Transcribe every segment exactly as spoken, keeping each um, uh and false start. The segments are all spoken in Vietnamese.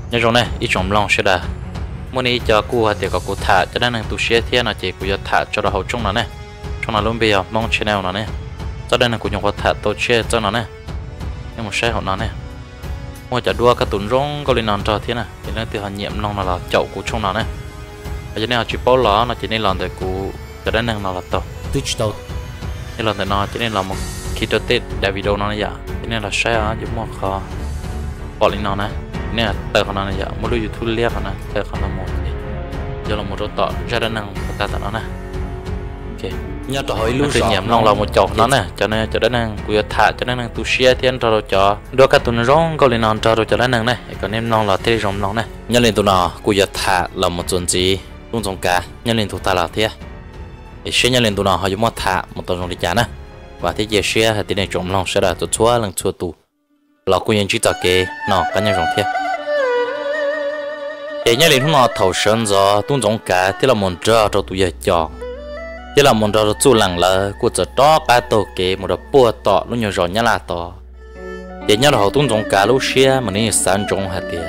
nhớ rồi này ít trồng lòng sẽ đã muốn đi cho cô hay thì có cô thả cho nên tu sửa thiên là chỉ cô cho thả cho nó hậu trong nó này trong nó luôn bây giờ mong channel nó này cho nên là cô dùng có thả tôi share cho nó này nhưng một share họ nó này mua chả đua cái tuần rong có lên nón cho thiên này thì nó từ họ nhiệm lòng là chậu của trong nó này cho nên họ chỉ bao lỏ nó chỉ nên làm để cô cho nên nó là tàu digital nên là để nó cho nên là một khi tôi tết đại video nó này cho nên là share giúp mua kho bỏ lên nó này nè tờ con này giờ muốn lưu YouTube live này tờ con là một giờ là một chỗ tọt ra đến năng ta tận nó nè ok nhớ tôi hỏi luôn tự nhiệm lòng là một chậu nó nè cho nên cho đến năng cứ thả cho nên năng tu share thiên cho cho đôi các tuần rong có lên non cho cho đến năng này còn em non là thế rong non này nhớ lên tụi nó cứ giờ thả là một tuần gì luôn trong cả nhớ lên tụi ta là thế thì share nhớ lên tụi nó họ dùng một thả một tuần rong đi chả nè và thế giờ share thì này trộm lòng sẽ là tụi chúa lần chúa tụ là cô nhận chỉ cho cái nó cá nhân rong thế để nhớ đến nó thầu sơn gió tung giống cá thì là một trò cho tụi giờ chọn thì là một trò cho chú lằng là cô chỉ đó cá tổ kế một đợt bùa tọ lúc nhiều rồi nhớ là tọ để nhớ là họ tung giống cá lúc xưa mà nên sáng trong hạt tiền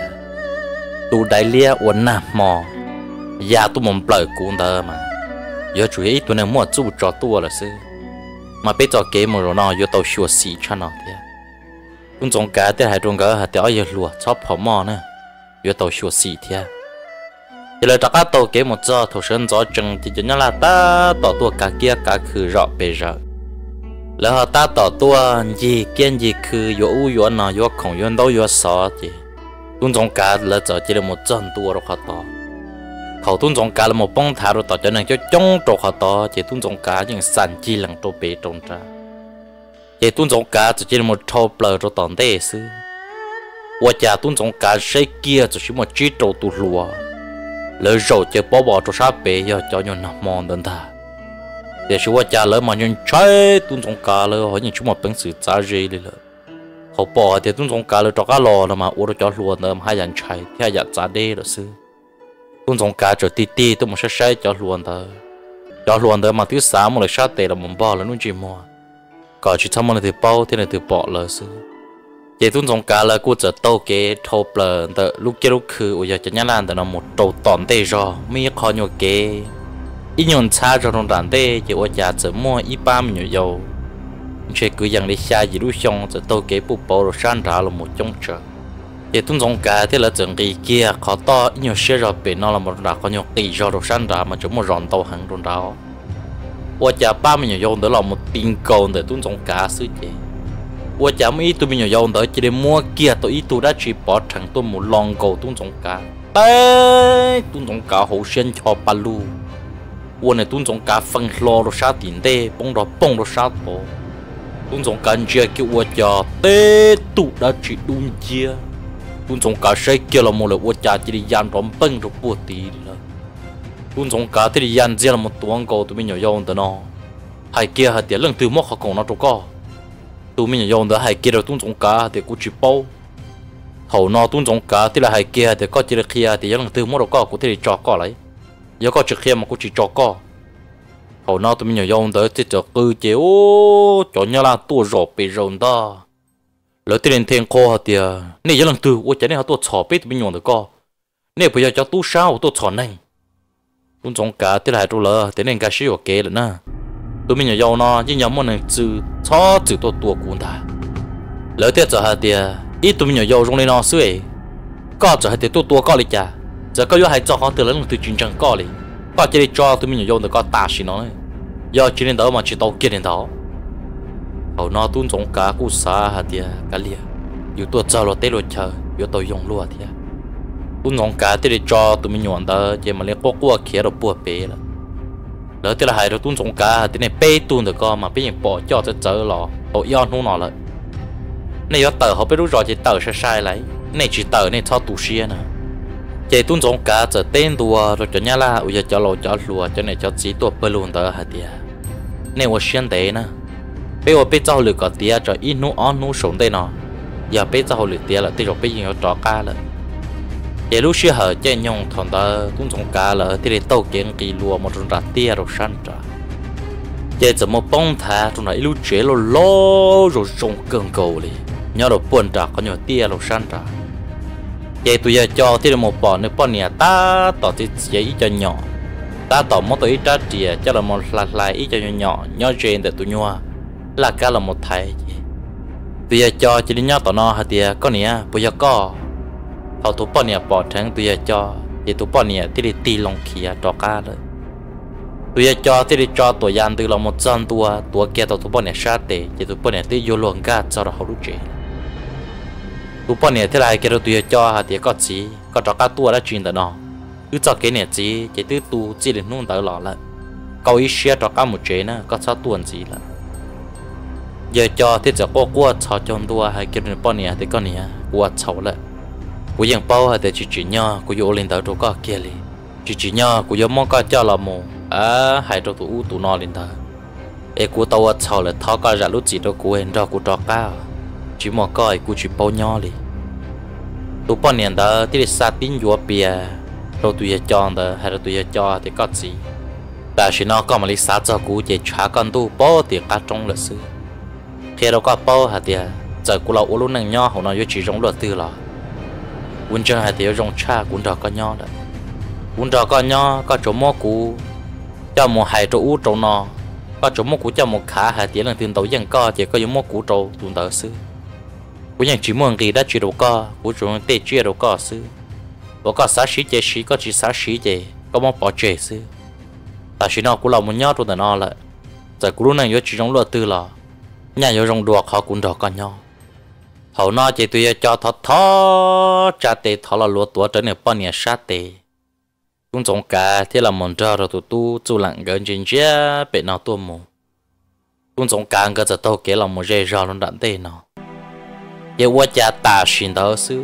tụ đại lia uốn nà mò ya tụ mồm bự cũng đỡ mà giờ chủ yếu tụi này mua chú trò tua là sư mà bây giờ kế một rồi nó giờ tàu xua xì cho nó thế tung giống cá thì hai trong cái hạt tiền giờ lúa chop họ mò nữa giờ tàu xua xì thế thì là các tàu kế một giờ thầu sơn gió chừng thì chỉ nhớ là ta tỏ tua cả kia cả khử rõ bề rõ là họ ta tỏ tua gì kiên gì khử yo u yo nọ yo khổng yo đâu yo sọ thì tung trong cá là giờ chỉ là một chân tua rồi họ tỏ họ tung trong cá là một bông thả rồi tỏ cho nên cho trong trâu họ tỏ chỉ tung trong cá những sản chi lần trâu bể trong ra chỉ tung trong cá chỉ là một trâu bờ rồi tỏ đây sư và cha tung trong cá xây kia chỉ một chiếc trâu tu lúa lỡ rồi chơi bỏ bỏ cho sát bể giờ cho nhau nằm mòn đơn thà để chúว่าcha lỡ mà nhân chơi tung trong cá lỡ hỏi những chú một bằng sự giá trị đi lỡ họ bỏ thì tung trong cá lỡ cho cá lò là mà ô đồ cho lúa nữa hai dàn chạy thì hai dàn giá đê là sư tung trong cá cho tí tí tôi một sẽ sai cho lúa nữa cho lúa nữa mà thứ sáu một lần sát tệ là một bao là nó chỉ mua còn chỉ thăm một lần thì bao thì là từ bỏ là sư chỉ tuân trong cá là cô chỉ tàu cái thâu bờ từ lúc kia lúc khứ bây giờ chỉ nhớ là từ nó một trâu tòn tê rồi mấy khó nhiều cái ít nhon xa cho trong đàn tê chỉ ở nhà chỉ mua ít ba mươi nhiều dầu chỉ cứ dành đi xa gì lúc xong chỉ tàu cái bút bao rồi san ra là một trong chợ chỉ tuân trong cá thì là chừng cái kia khó to ít nhiều xe rồi bên nó là một đàn có nhiều tỷ rồi rồi san ra mà chỉ một ròn tàu hàng trong đó ở nhà ba mươi nhiều dầu đó là một tiền cầu để tuân trong cá xứ chị我讲么？对面有用的，这里摸kia tôi ít tôi đã chỉ bỏ thằng tôi một lòng cầu tung giống cá, đấy tung giống cá hậu sen cho ba lu, tôi này tung giống cá phân lo rồi sát tiền đê, bông rồi bông rồi sát tổ, tung giống cá chia kêu tôi cho tê tôi đã chỉ đun chia, tung giống cá xây kia là một lần tôi trả chỉ đi dàn rộn bông rồi bùa tì rồi, tung giống cá thì đi dàn chia là một tuồng cầu tôi mình有用的呢，hai kia hai tiền lần từ mốc họ còn nó đâu có. tụi mình dùng đó hay kia rồi tung trong cá thì cũng chỉ bao hậu nó tung trong cá thì là hay kia thì có chỉ là kia thì những từ mỗi đầu có cũng thể cho có lấy giờ có chỉ kia mà cũng chỉ cho có hậu nó tụi mình dùng đó thì cho cứ chế ô cho nhau là tua rổ bị rồng đó lỡ thì lên thiên kho thì này những từ ô chả này họ tua chỏ biết tụi mình dùng được có này bây giờ cho tu sao tua chỏ này tung trong cá thì là tụi lỡ thì nên cá sử dụng kế rồi nè tụi mình dùng nó nhưng nhóm mình từ cho từ tôi tua cuốn ta lỡ tiết giờ hạt tiền ít tụi mình dùng trong này nó suy có giờ hạt tiền tôi tua có lý cha giờ có vô hay cho họ từ lớn từ chuyên chẳng có lý có chỉ để cho tụi mình dùng được có ta xí nó do chỉ nên đó mà chỉ tàu kia đến đó hậu nó tuôn trong cá cú sa hạt tiền cá lia yêu tôi cho nó tết rồi chờ yêu tôi dùng luôn thì tuôn trong cá thì để cho tụi mình dùng đó chỉ mà lấy qua qua kia rồi bùa bể là lỡ thì là hai đứa tuôn trong cá thì này bê tuôn được co mà bây giờ bỏ cho cho chở lò họ yêu nó nó lại này có tờ họ biết lúc rồi thì tờ sẽ sai lấy này chỉ tờ này cho tù xia nè chỉ tuôn trong cá chở tên đùa rồi cho nhà là bây giờ cho lò cho lùa cho này cho chỉ tua bơi luôn tờ hạt tiền này我先得呢bây giờ bây giờ lừa có tiền cho ít nụ on nụ sống đây nó giờ bây giờ lừa tiền là tiền rồi bây giờ cho cá là để lúc xưa họ chơi nhung thằng ta cũng trong cá là thì để tàu kiến kỳ lúa một trong rạt tia rồi san trả để chỉ một bông thà trong này lúc chế lo lo rồi trồng cường cầu đi nhớ rồi buồn trả có nhiều tia rồi san trả vậy tụi giờ cho thì là một bỏ nữa bỏ nè ta tỏ thì chỉ cho nhỏ ta tỏ một tuổi trả tiền cho là một lại lại ít cho nhỏ nhỏ nhỏ trên để tụi nhỏ là cả là một thầy tụi giờ cho chỉ đi nhỏ tỏ nó hả tiệt có nè bây giờ có họ tụi bỏ nè bỏ thằng tụi giờ cho vậy tụi bỏ nè thì đi tì lòng kia cho cá rồi tụi giờ cho thì đi cho tụi gian từ là một trăm tua tua kia tụi tụi bỏ nè sát để vậy tụi bỏ nè thì vô luồng cá cho nó hậu lúc trẻ tụi bỏ nè thế này kia tụi giờ cho hả tiệt có gì có cho cá tua đã chuyển tới nó cứ cho cái này gì chỉ từ tu chỉ để nung tới lọ lại câu ý xe cho cá một chế nữa có sao tuần gì là giờ cho thìจะก็กลัวชาวจนตัวให้กินป้อนเนี่ยแต่ก็เนี่ยกลัวชาวละกูยังเป้าให้แต่จีจีเนี่ยกูอยู่ลินเตอร์ตัวก็เกลีจีจีเนี่ยกูยังมองก็เจ้าละโมอ่ะให้ตัวตัวอู้ตัวนอลินเตอร์เอกูตัวชาวละท้อก็จะรู้จีตัวกูเห็นเรากูตัวก้าวจีมองก็ไอ้กูจีเป้าเนี่ยเลยตัวป้อนเนี่ยเตอร์ที่ได้ซาติ้งยัวเปียเราตัวจอนเตอร์ให้เราตัวจอแต่ก็จีแต่ฉันน้องก็มาลิซาจะกูจะช้ากันตัวป้อตีกาจงเลยซื้อkhi đó có bao hạt tiền giờ cô lão uống nang nho họ nói với chị giống luật tư là quân chân hạt tiền giống cha quân trò có nho đấy quân trò có nho có chỗ mua cũ cho một hai chỗ u chỗ nọ có chỗ mua cũ cho một khá hạt tiền lần tiền tàu dân co chỉ có những mua cũ chỗ tuần tờ xứ quân nhân chỉ mua gì đã chỉ đồ co của chỗ tê chia đồ co xứ và có sáu xí chế xí có chỉ sáu xí chế có mua bỏ chế xứ tại xí nó cô lão muốn nho trong tờ nọ lại giờ cô lúc này với chị giống luật tư là nhà vô rong đuộc họ cũng đọc con nhau hậu nó chỉ tùy cho thọ thọ cha tê thọ là lúa tuổi trở nên bao nhiêu sát tê cũng giống cả thế là mòn trâu rồi tụi tu tu lặng gần trên chia bị nào tua mù cũng giống cả cái giờ tao kể là một dây rau nó đạn tê nó giờ qua cha ta xin đó xứ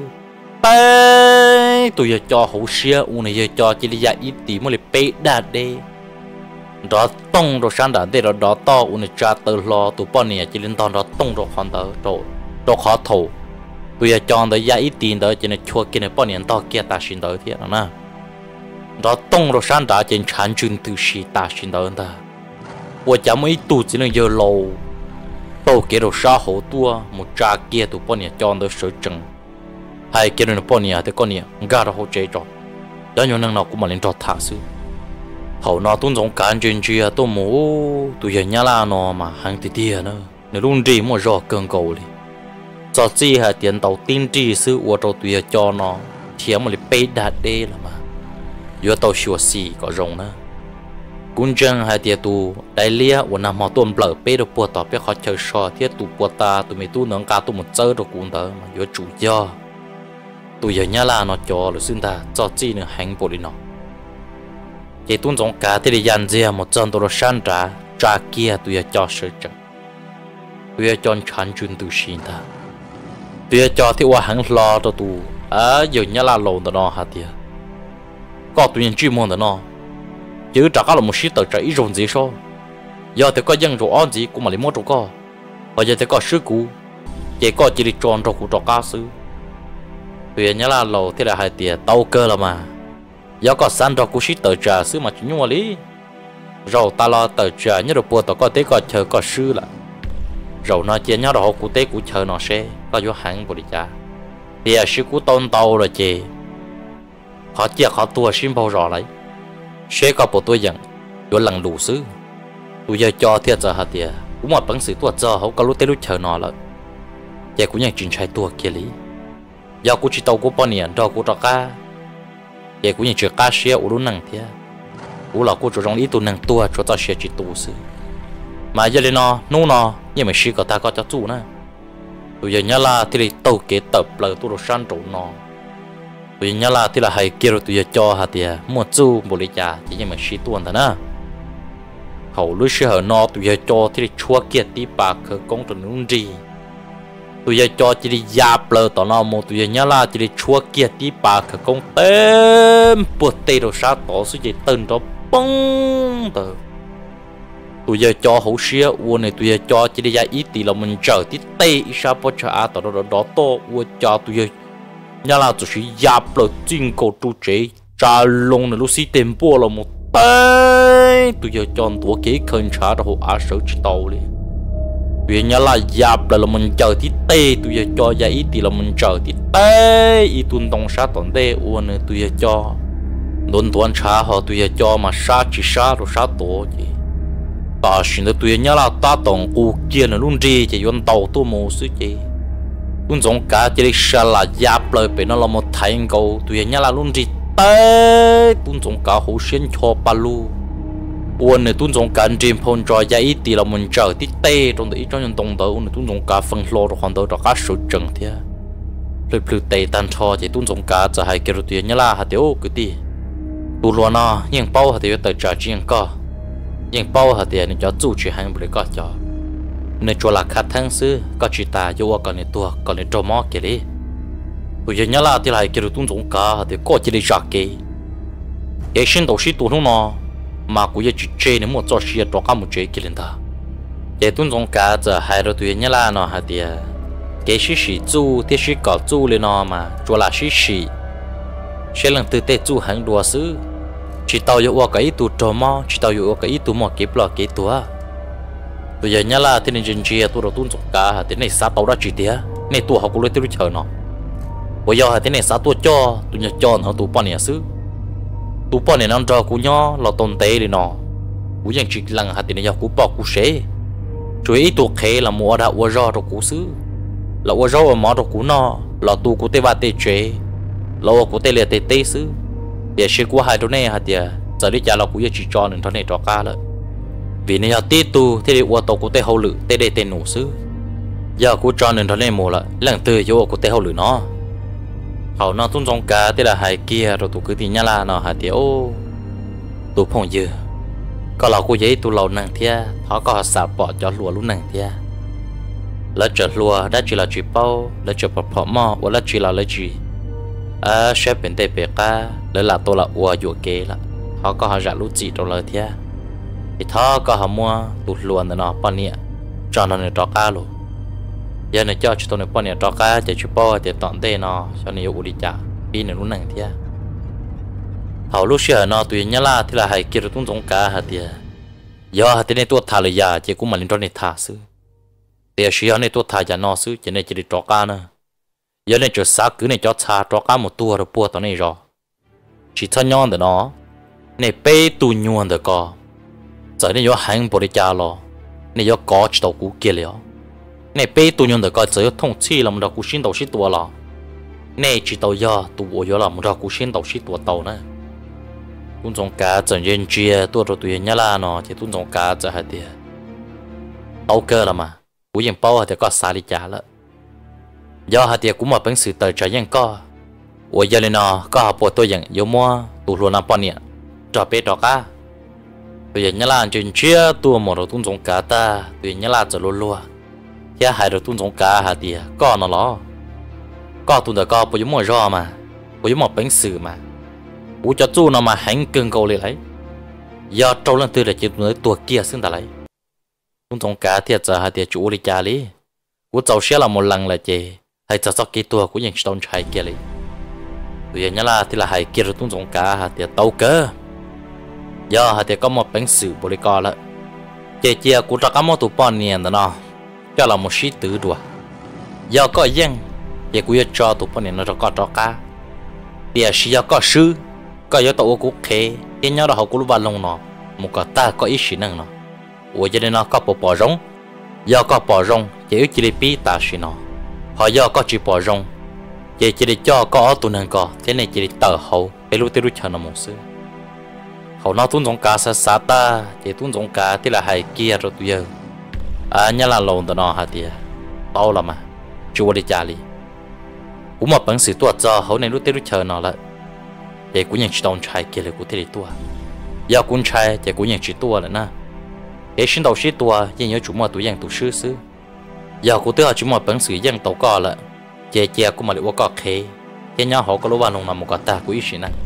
tê tụi cho hậu xia u này giờ cho chỉ là ít tí mới là bê đạt đê đó tông rồi sáng đã để rồi đó to u này cha từ lo tụi bọn này chỉ lên to đó tông rồi hoàn tới rồi rồi khó thầu bây giờ chọn tới giá ít tiền tới cho nên chua kia này bọn này to kia ta xin tới thiệt đó nè đó tông rồi sáng đã trên chán chun từ xí ta xin tới ta bây giờ mấy tụ chỉ nên giờ lâu tàu kia rồi sao hậu tua một cha kia tụi bọn này chọn tới sở trứng hai kia này bọn này thì con này gà rồi hậu chế rồi đó nhiều năng nào cũng mà lên cho thả xứ hậu nó tuân giống cán chuyện chia tôi mù tụi giờ nhá la nó mà hàng tí tia nữa nếu luôn đi mua rõ cơn cầu đi cho chi hà tiền tàu tin chi sư của tàu tụi giờ cho nó thiệt mà lại bê đạt đê là mà giờ tàu xua xì có rồng nữa cũng chân hà tiền tụ đại lia của nằm họ tuần bờ bê được bùa tỏ biết họ chơi sò thiết tụ bùa ta tụi mình tu nướng cá tụ một chơi được cũng tới mà giờ chủ do tụi giờ nhá la nó cho rồi xin ta cho chi nữa hành bộ đi nó chỉ tuân giống cả thì dàn dìa một trận đồ sáng trả trả kia tụi cho sự trận tụi cho chán chuyên từ xin ta tụi cho thì qua hàng lo cho tụ à giờ nhá là lồn đó nó hả tiệt có tụi nhân chuyên môn đó nó chứ trả cả là một sĩ tờ trả ít rồng gì sao giờ thì có dân rồi ăn gì cũng mà lấy mua chỗ có bây giờ thì có sư cũ chỉ có chỉ đi tròn cho cụ trò cá sư tụi nhá là lồn thì là hai tiệt tàu cơ là mà giờ có sẵn rồi cũng xí tờ trà sư mà chúng mua lý rồi ta lo tờ trà nhớ được bùa tao có tế có chờ có sư là rồi nó chia nhau rồi cụ tế cụ chờ nó sẽ có vô hẳn bộ đi cha thì à sư cụ tôn tàu rồi chị họ chia họ tua xin bao rõ lấy sẽ có bộ tôi dặn vô lần đủ sư tôi giờ cho thiệt giờ hả tiệt cũng một bằng sự tua giờ họ có lúc tế lúc chờ nó lại giờ cũng nhận chuyện trái tua kia lý giờ cụ chỉ tàu của bao nhiêu rồi cụ trò ca vậy cũng như chuyện cá xe u luôn năng thế, u là cô chủ trong ít tu năng tua cho ta xe chỉ tu sư, mà giờ đây nó nô nó nhưng mà sĩ có ta có cho chủ nữa, bây giờ nhớ là thì tàu kế tập là tu đồ san trộn nó, bây giờ nhớ là thì là hay kia rồi bây giờ cho hạt tiền mua chủ bổ lý trả chỉ nhưng mà sĩ tuần thôi nè, hậu lúc sĩ hở nó bây giờ cho thì chua kia tí bạc khởi công từ nung gì. Tụi giờ cho chỉ đi giáp lờ tao nó một tụi giờ nhớ là chỉ đi chúa kia tí bà khởi công tên bột tê đồ sát tỏ số chỉ tên đó bông tờ tụi giờ cho hậu xía uôn này tụi giờ cho chỉ đi ra ít thì là mình chờ tí tê ít sao bớt cho à tao đó đó to uôn cho tụi giờ nhớ là tụi sĩ giáp lờ chuyên cầu trụ chế trả lông này lúc xí tiền bùa là một tên tụi giờ cho tụi kế khẩn trả đó hậu á sở chỉ tàu đi vì nhớ là dạp là mình chờ thì tê tụi giờ cho vậy thì là mình chờ thì tê y tuần đông sát tuần tê uốn tụi giờ cho đồn tuần trả họ tụi giờ cho mà sát chỉ sát rồi sát tổ gì ta xin được tụi nhớ là ta tổng cụ kia là luôn gì chỉ yon tàu tôi mua xứ gì luôn giống cả chỉ là là dạp lời bị nó là một thành cầu tụi nhớ là luôn gì tê luôn giống cả hậu sinh cho ba lu uốn này tuân giống cả chim phong trò vậy thì là mình chờ tí tê trong đấy trong những đồng đầu này tuân giống cả phân lô rồi hoàn đầu cho cả số trần thế rồi từ tê tan cho chỉ tuân giống cảจะให้เกลือตัวนี้ล่ะฮะเดี๋ยวก็ตีตัวล้วนอ่ะยังเป้าฮะเดี๋ยวแต่จ่าจีนก็ยังเป้าฮะเดี๋ยวนี่จะจู่จีหันบริก็จะในจัวหลักคัดทั้งซื้อก็จีตาโยว่าก่อนในตัวก่อนในจอมอเกลี่ตัวนี้ล่ะที่ให้เกลือตุนgiống cảฮะเดี๋ยวก็จะได้จักเกย์ยังชินตัวชิตัวนู้นอ่ะmà cũng như chỉ chơi nếu một trò chơi trò cá một chơi kia lên ta, cái tuần trong cá giờ hai đứa tụi nhớ là nó hạt tiền, cái xí xí chú, cái xí cỏ chú lên nó mà, cho là xí xí, sẽ lần từ tết chú hàng đùa xứ, chỉ tao yêu qua cái tụ trò mò, chỉ tao yêu qua cái tụ mò kịp lo cái tụ á, tụi giờ nhớ là thế nên chân chia tụi đầu tuần trong cá hạt tiền này sát tao đã chỉ tiền, này tụ họ cũng lấy tụi chờ nó, bây giờ hạt tiền này sát tụi cho, tụi nhớ cho nó tụ bao nhiêu xứ tụ bọn này nó cho cú nhỏ là tôn tế đi nó cúยังchỉ lăng hạt tiền này cú bỏ cú xé chú ý tụ khé là mua đã uo rau rồi cú xứ là uo rau ở mỏ rồi cú nó là tụ cú tê ba tê chế là uo cú tê liệt tê tê xứ để xí cú hai đứa này hạt tiền giờ đi trả là cú chỉ cho nên thằng này cho cá lại vì này là tê tụ thế thì uo tụ cú tê hậu lử tê đê tê nổ xứ giờ cú cho nên thằng này mua lại lần từ vô cú tê hậu lử nó họ nó tuân trong cá thế là hai kia rồi tụ cứ thì nhá là nó hạt tiêu tụ phong dừa có là cô giấy tụ lâu năng thia họ có sạp bỏ cho lúa lúc năng thia lấy chợ lúa đã chỉ là chỉ bao lấy chợ bọc phở mò hoặc là chỉ là lấy chỉ à sẽ bên đây bể cá lấy là tôi là ua dụ kê là họ có họ giả lúa chỉ trong lời thia thì họ có họ mua tụ lúa nó bao nhiêu cho nó này cho cá luôn giờ này cho chúng tôi này bao nhiêu cho cá để chụp bao để tận đây nó cho nên yêu đi chả đi này lúc này thia hầu lúc xưa nó tùy nhá là thì là hay kia rồi tung giống cá hả thia giờ hả này tôi thả lại giờ chỉ cũng mà lên cho này thả xứ để xưa này tôi thả giờ nó xứ chỉ này chỉ để cho cá nữa giờ này cho sáng cứ này cho xả cho cá một tua rồi bua tao này rồi chỉ thân nhon để nó này bê tu nhon để co giờ này giờ hành bộ đi chả lo này giờ có chỉ tàu cú kia liền này bê tu nhon được coi giờ thông chi là một đầu cú xin đầu xin tua là này chỉ tàu giờ tu bộ giờ là một đầu cú xin đầu xin tua tàu nữa tuân trong cá trận nhân chia tua rồi tụi nhá là nó thì tuân trong cá giờ hai tiền tàu cơ là mà cú yên bao thì có xả đi trả了giờ hai tiền cũng mà bánh sự tờ trái yên có ủa giờ này nó có học bộ tôi yên yếu mua tụ luôn làm bao nhiêu cho bê cho cá tụi nhá là chuyện chia tua một đầu tuân trong cá ta tụi nhá là giờ luôn luôn ya hai đầu tuân giống cá hả tiệt có nó lo có tuân được có bố giống mồi rò mà bố giống một bánh sừ mà bố cho chú nó mà hành cưng cầu lấy lấy giờ trâu lần tư là chỉ nói tua kia xưng ta lấy tuân giống cá thiệt giờ hả tiệt chủ đi cha lý bố cháu sẽ là một lần là chè hay cho sót cái tua của những stone chai kia lấy tụi nhá là thì là hai kia rồi tuân giống cá hả tiệt tàu cơ giờ hả tiệt có một bánh sừ bố đi co lại chè chia của cho cá mò tụ bọn niên đó nó cho là một sĩ tử đùa giờ có dân để quý cho tụi bọn này nó có cho cá để sĩ giờ có sư có giờ tụi cũng khé thế nhau đó họ cũng vào lòng nó một cái ta có ý sĩ năng nó ủa cho nên nó có bộ bỏ rong giờ có bỏ rong chỉ chỉ để pi ta sĩ nó họ giờ có chỉ bỏ rong chỉ chỉ để cho có tụi năng có thế này chỉ để tờ hậu để lúc tới lúc chờ nó một xưa họ nó tuân giống cá sa sa ta chỉ tuân giống cá thì là hai kia rồi tụi giờ à nhá là lồn đó nó hả tiệt tao là mà chua đi trả đi cũng một bản sự tuột cho hậu này lúc tới lúc chờ nó lại để cũng nhận chỉ tông trai kia là cũng thế tua giờ cũng trai để cũng nhận chỉ tua lại na để xin đầu xin tua nhưng nhớ chủ mà tụi dân tụi sư sư giờ cũng tới họ chủ một bản sự dân tàu co lại chè chè cũng mà lại có khé thế nhau họ có lúc vào lòng nằm một cái ta của ý xin này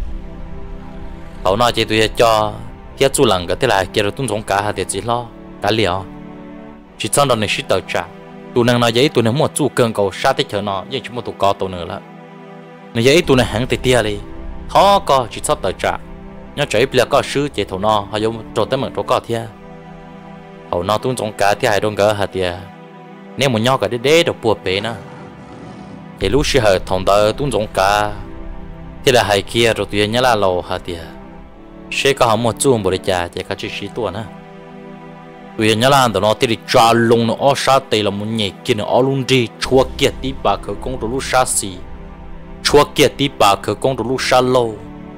hậu nói chỉ tụi cho thiết chú lần cái thế là kia rồi tuân giống cả hả tiệt chỉ lo cả liều chỉ trong đó này sĩ tờ trả tụi nàng nói giấy tụi nàng một chú cơn cầu sát tới chờ nó nhưng chúng một tụi có tụi nữa là này giấy tụi nàng hẳn tới tia đi khó có chỉ sắp tờ trả nhớ chạy bây giờ có sư chế thầu nó hay dùng trộn tới mực trộn có thia hậu nó tuân trong cá thì hai đôi gỡ hạt tia nếu một nhau cả đế đế được bùa bể nữa thì lúc xưa hơi thòng tờ tuôn giống cả thì là hai kia rồi tụi nhá là lò hả tiệt sẽ có một chuông bồi trà chỉ có chỉ xí tuần á tụi nhá là tụi nó thì trà lông nó ở sát tây là một nhẹ kia nó ở luôn đi chua kia tí bà khởi công rồi lúc sát xì chua kia tí bà khởi công rồi lúc sát lâu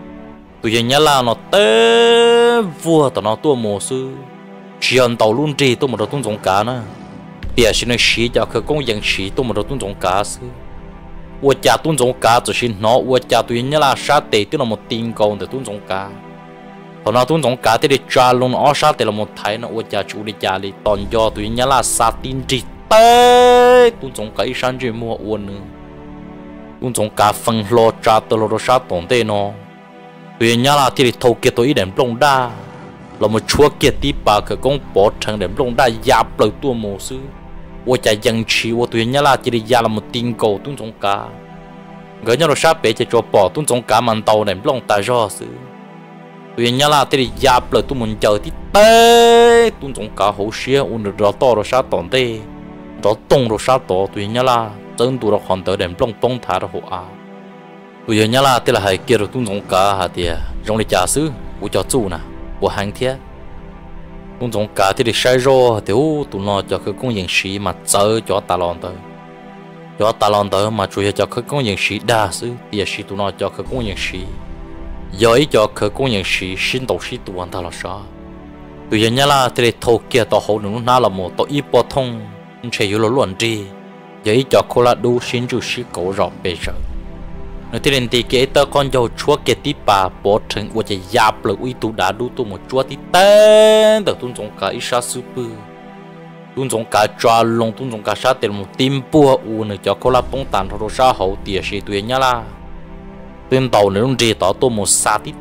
tụi nhá là nó té vua tụi nó tua mồ sư chuyện tàu luôn đi tôi một đầu tuôn giống cá nữa bây giờ xin nói xí cho khởi công dân xí tôi một đầu tuôn giống cá sư我家蹲种cá就是孬，我家对人家啦沙地对了么顶高的蹲种cá，后那蹲种cá对的抓龙二沙对了么台呢，我家住的家里当家对人家啦沙顶子呆，蹲种cá一山就莫我呢，蹲种cá分落抓到了沙当的呢，对人家啦对的头给到一点不大，了么戳给地把可讲包成点不大压不了多么事。我家养起我对人家啦，这里压了么顶高蹲种cá，人家都沙白就做包蹲种cá蛮多的，不弄大热事。对人家啦，这里压不了都门叫的呆，蹲种cá好些，我那热到了沙当的，热冻了沙多，对人家啦，真多了很多的，不弄崩塌的好啊。对人家啦，这里还叫了蹲种cá哈的，用来假事，我叫做呢，我行天。cũng giống cả thì được sai rồi thì tụi nó cho cái công việc sĩ mà chơi cho ta làm tới cho ta làm tới mà chủ yếu cho cái công việc sĩ đa số thì sĩ tụi nó cho cái công việc sĩ rồi cho cái công việc sĩ sinh đầu sĩ tụi anh ta là sao tụi dân nhá là thì thâu kia tao hậu nữa nó là một tao ít bỏ thông chỉ có luận đi rồi cho cô là đủ sinh chủ sĩ cổ rõ bây giờ nó thì đến thì cái tao con dâu chúa cái tí bà bỏ thành của chỉ giáp là uy tú đã đủ tu một chúa tí tên được tuân giống cả ít sát super tuân giống cả trà long tuân giống cả sát tiền một tim bùa u nữa cho cô là bông tàn rồi sao hậu tiệt sĩ tuyệt nhá là tuyên tàu nữa luôn gì tao tu một sát tí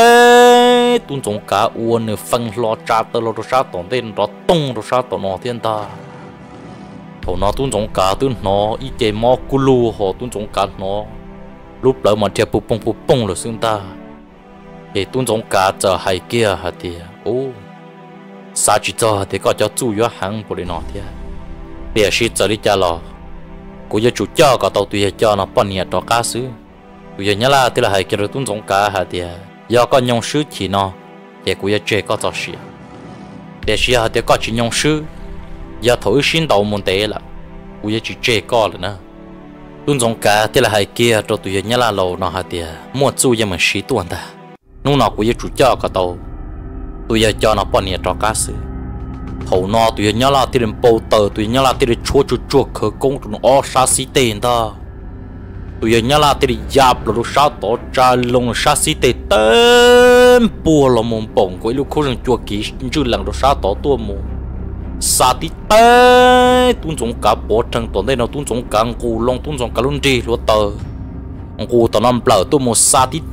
tên tuân giống cả u nữa phân lo trà tơ rồi sao tổng tên đó tung rồi sao tổng nó thiên ta thầu nó tuân giống cả tuân nó ít chế mò cù lu họ tuân giống cả nó lúc đó mà chơi bung bung bung bung rồi xương ta thì tuôn giống cá chờ hay kia hả thì ô sao chỉ cho thì có cho chú yếu hàng của đi nọ thì bây giờ chỉ chờ đi cha lò của giờ chủ cho có tàu tùy cho nó bao nhiêu đó cá sứ bây giờ nhớ là tức là hay kia rồi tuôn giống cá hả thì do có nhông sứ chỉ nó thì của giờ chơi có cho xí để xí hả thì có chỉ nhông sứ giờ thổi xin đầu một té là của giờ chỉ chơi có rồi nữa tuôn giống cá tức là hai kia rồi tụi nhá là lầu nó hạt tiền mua chú cho mình xí tuần ta nung nó cũng như chủ cho cả tàu tụi giờ cho nó bao nhiêu cho cá sứ hậu nó tụi nhá là tiền bầu tờ tụi nhá là tiền chua chua chua khởi công tụi nó sa xí tiền ta tụi nhá là tiền giáp rồi sa tổ tra lông sa xí tiền tên bùa là mồm bổng của lúc khâu rừng chua kỹ chưa lần rồi sa tổ tua mồm sa tí tê tuôn giống cá bỏ trăng tuần đây nó tuôn giống cá ngù long tuôn giống cá luôn đi luôn tờ ngù tao nằm bờ tôi một sa tí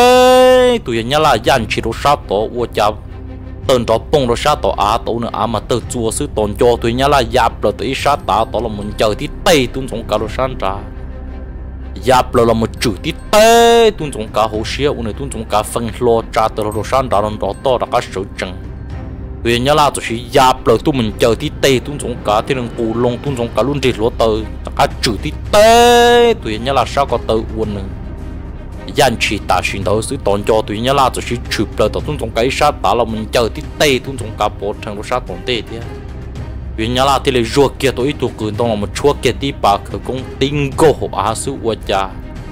tê tụi nhá là dàn chỉ đồ sa tổ uo chào tên đó bông đồ sa tổ á tổ nữa á mà từ chùa sư tồn cho tụi nhá là giáp rồi tụi sa tá tổ là muốn chờ tí tê tuôn giống cá đồ san trà giáp rồi là một chữ tí tê tuôn giống cá hồ xía uo này tuôn giống cá phân lo trà từ đồ san trà nó đó to là cá sấu trăng vì nhớ là tôi chỉ giáp lời tôi mình chờ tí tê tôi giống cả thì đừng cù lông tôi giống cả luôn đi lúa tờ cả chữ tí tê tôi nhớ là sao có tờ uốn nữa dàn chỉ ta xin đầu sự tòn cho tôi nhớ là tôi chỉ chụp lời tôi giống cái sát ta là mình chờ tí tê tôi giống cả bộ thằng nó sát tòn tê thế vì nhớ là thì lấy ruột kia tôi tôi cứ tông là một chuột kia tí bạc khởi công tinh go hộp á sự uất cha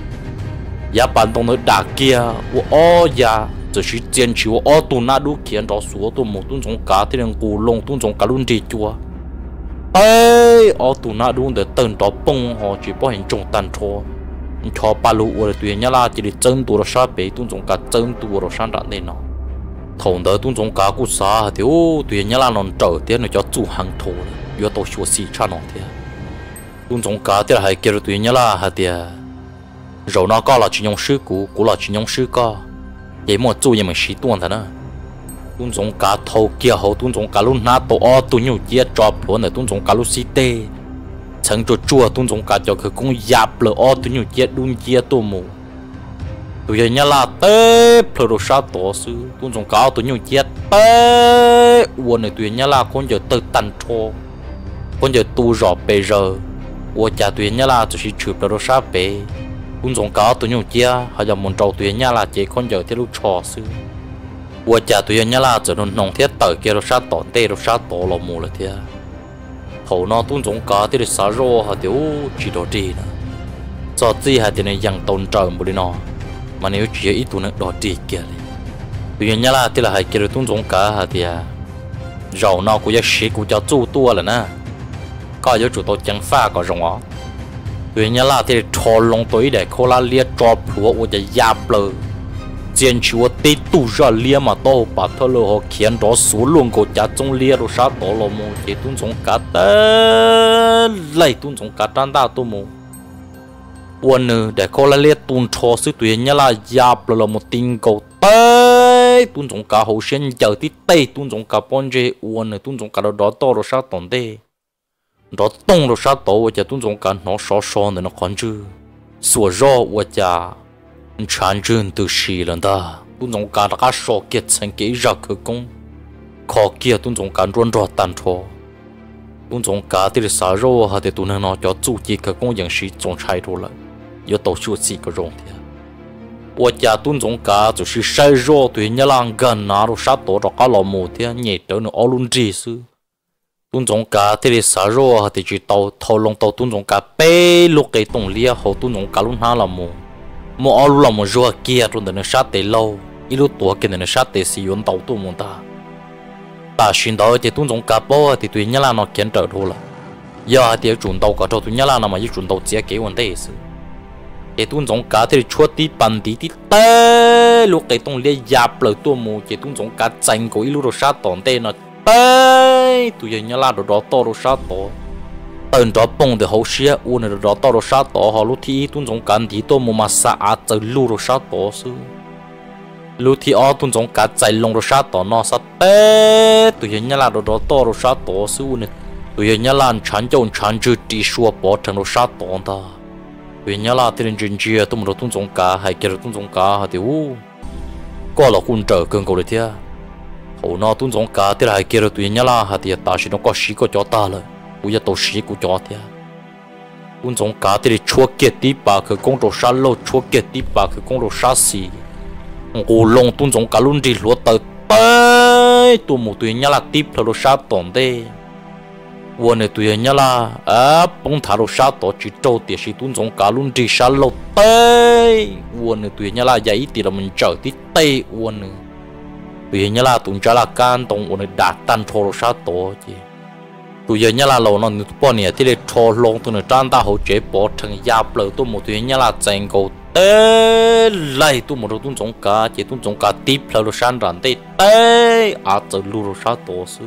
giá bản tông nó đá kia ô ya只是坚持我二度那路见到所有某种种家庭人古龙种种家伦地做，哎，二度那路的等到崩哈，只保险中单错，你瞧八路我的对人家啦，这里真多了沙北种种家真多了山大内孬，同的种种家故啥的哦，对人家啦能找点那叫做行头，要到学习差孬的，种种家的还叫对人家啦还的，肉那个啦只用水果，果啦只用水果。vậy mà chú vậy mà xí tuần thật nữa tuần giống cá thâu kia hậu tuần giống cá luôn nát tổ o tuần nhiều chia cho phun này tuần giống cá luôn xí tê chẳng cho chua tuần giống cá cho cái cũng giáp lỡ o tuần nhiều chia đun chia tô mù tụi giờ nhá là tê phở đồ sa tổ sư tuần giống cá tuần nhiều chia tê uốn này tụi nhá là con giờ từ tàn cho con giờ tu rõ bây giờ我家对人啦就是出不了啥白，工种高都用家，还要蒙着对人啦，这看着铁路超市。我家对人啦，只能弄铁豆给了啥当地了啥多了木了铁。头那工种高的啥肉还丢知道这呢，早知还得那养动着不的呢，嘛你有只一度那多地给了。对人啦，的了还给了工种高还的，肉那กู也吃กูจะ做多了呢。có yếu chủ tố chẳng pha có rộng ó tuy nhiên là thì trò lông tối để cô la lia trò phùa của cái giáp lờ chiến chúa tê tu ra lia mà tô bà thơ lờ họ khiến đó số luôn của cha trong lia rồi sát tổ lò mù chỉ tuôn giống cá tê lấy tuôn giống cá tràn đa tô mù quân nữ để cô la lia tuôn trò sư tuy nhiên là giáp lờ là một tình cầu tê tuôn giống cá hậu sinh chờ tí tê tuôn giống cá bon dê quân nữ tuôn giống cá đó to rồi sát tổng tê đó tông rồi sát tổ và tuân dụng cả nó sọ sọ nữa nó còn chứ sủa rõ và cha chán chừng từ xì lần ta tuân dụng cả các sọ kiệt thành cái ra cơ công khó kia tuân dụng cả run rõ tan trò tuân dụng cả thì sao rõ hay thì tuân nó cho chủ chỉ cơ côngอย่าง是总裁多了有到处几个容的我家tuân dụng cả就是sai rõ对人浪gần拿rồi sát tổ rồi cả lò mù thế nhẹ tới nó luôn gì sư tuân dụng cả thì sao rồi thì chỉ tàu thâu long tàu tuân dụng cả bé lúc cái tổng lia hậu tuân dụng cả luôn ha là mù mù ở luôn là mù rùa kia rồi để nó sát tới lâu ít lúc tuổi kia để nó sát tới sử dụng tàu tu mù ta ta xin đó thì tuân dụng cả bao thì tùy nhá là nó kiến trở thôi là giờ thì chuẩn tàu cả cho tùy nhá là nó mà chỉ chuẩn tàu chỉ cái vấn đề sự thì tuân dụng cả thì chúa tí bàn tí tí té lúc cái tổng lia giáp lời tu mù thì tuân dụng cả tranh của ít lúc rồi sát tòn tê nó tây tụi giờ nhớ là đồ đó to đồ sát to tận đó bông để hậu xia uốn đồ đó to đồ sát to họ lúc thì tuân giống cán thì tôi mua mà sa á tới lu đồ sát to sư lúc thì ở tuân giống cá chạy lông đồ sát to nó sát tê tụi giờ nhớ là đồ đó to đồ sát to sư uốn tụi giờ nhớ là chán chọn chán chữ đi xua bỏ thành đồ sát to ta tụi nhớ là tiền chuyện chia tôi mua tuân giống cá hay kia tuân giống cá thì u có là quân trở cường cầu được thế hậu nó tuân giống cả thì lại kia rồi tụi nhá là hạt thì ta chỉ nó có xí có cho ta rồi bây giờ tôi xí của cho thế tuân giống cả thì chúa kia tí bà cái công đồ sát lô chúa kia tí bà cái công đồ sát xì ngô long tuân giống cả luôn đi lúa tới tới tụi một tụi nhá là tiếp theo đồ sát tổn đây vừa này tụi nhá là à bông thả đồ sát tổ chỉ trâu thì chỉ tuân giống cả luôn đi sát lô tới vừa này tụi nhá là vậy thì là mình chờ tí tây vừa này tụi nhá là tụi cha là can tông ổn đạt tan thô sát tổ chứ tụi nhá là lâu nó bỏ nè thì để thô long tụi nó tràn ta hỗ trợ bỏ thành giáp lời tụi một tụi nhá là tranh cầu tê lại tụi một tụi giống cá chỉ tụi giống cá tiếp theo đồ san rắn tê tê à từ lu đồ sát tổ sư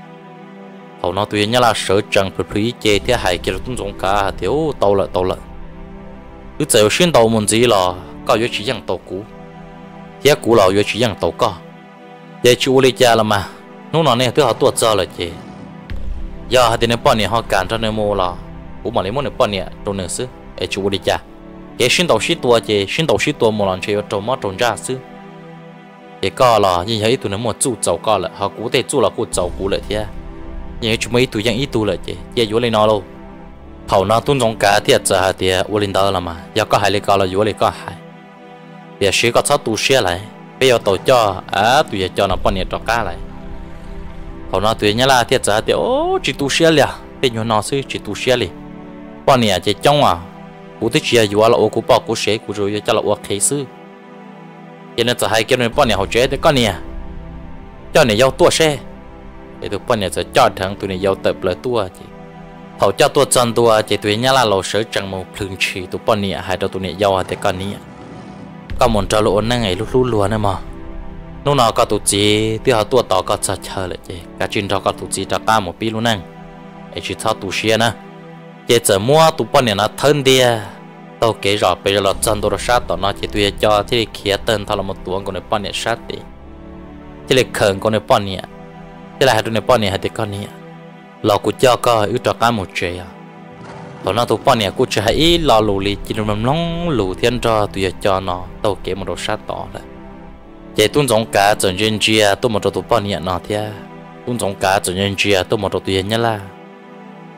hầu nó tụi nhá là sợ chẳng phải phí chế thế hay kia tụi giống cá thiếu tàu lại tàu lại cứ giờ xuyên tàu muốn gì là có yếu chỉ dạng tàu cũ thế cũ là yếu chỉ dạng tàu có giờ chú lấy cha là mà nó nói này tôi họ tuột ra là chị giờ thì nên bọn này họ cản cho nên mua là cũng mà lấy món này bọn này trong nửa xứ để chú lấy cha cái xuyên tàu xí tua chị xuyên tàu xí tua một lần chơi trong mắt trong ra xứ cái co là như vậy tụi nó mua chú giàu co là họ cũng để chú là cũng giàu cũng lại thế như chúng mấy tụi yang ít tu lại chị giờ chú lấy nó luôn thầu nó tuân trong cả thì giờ thì u linh đó là mà giờ có hai lấy co là chú lấy co hai bây giờ có sáu tu xe lại bây giờ tổ cho à tụi giờ cho nó bọn nhiệt cho cá lại họ nói tụi nhá là thiệt giả thì ô chỉ tu xe liền bây giờ nó sẽ chỉ tu xe liền bọn nhiệt chỉ trong à cú thích chia vừa là ô cú bỏ cú xe cú rồi cho là ô khí sư cho nên giờ hai cái này bọn nhiệt họ chế thì con nhiệt cho này giao tua xe để tụi bọn nhiệt sẽ cho thằng tụi này giao tập lại tua chỉ họ cho tua chân tua chỉ tụi nhá là lỗ sở chẳng một phừng chỉ tụi bọn nhiệt hai tụi này giao thì con nhiệt có muốn trả lỗ năng ngày lúc lúc luôn em mà lúc nào có tụi chị thì họ tua tao có chờ chờ lại chị cả chuyện đó có tụi chị trả ta một pi luôn năng ấy chỉ thao tụi xe nè chị giờ mua tụi bọn này nó thân đi tao kể rõ bây giờ là chân tôi sát tao nó chỉ tụi cho thì kia tên thao là một tuổi con này bọn này sát đi thì lại khẩn con này bọn này thì lại hai đứa này bọn này hai đứa con này lò của cho có ưu trả ta một chuyện à tao nó tụi bọn này cũng chỉ hay lò lù lì chỉ làm nóng lù thiên cho tụi cho nó tao kể một đồ sát tỏ lại chỉ tuân giống cả trận nhân chia tôi một đồ tụi bọn này nó thế tuân giống cả trận nhân chia tôi một đồ tụi nhá là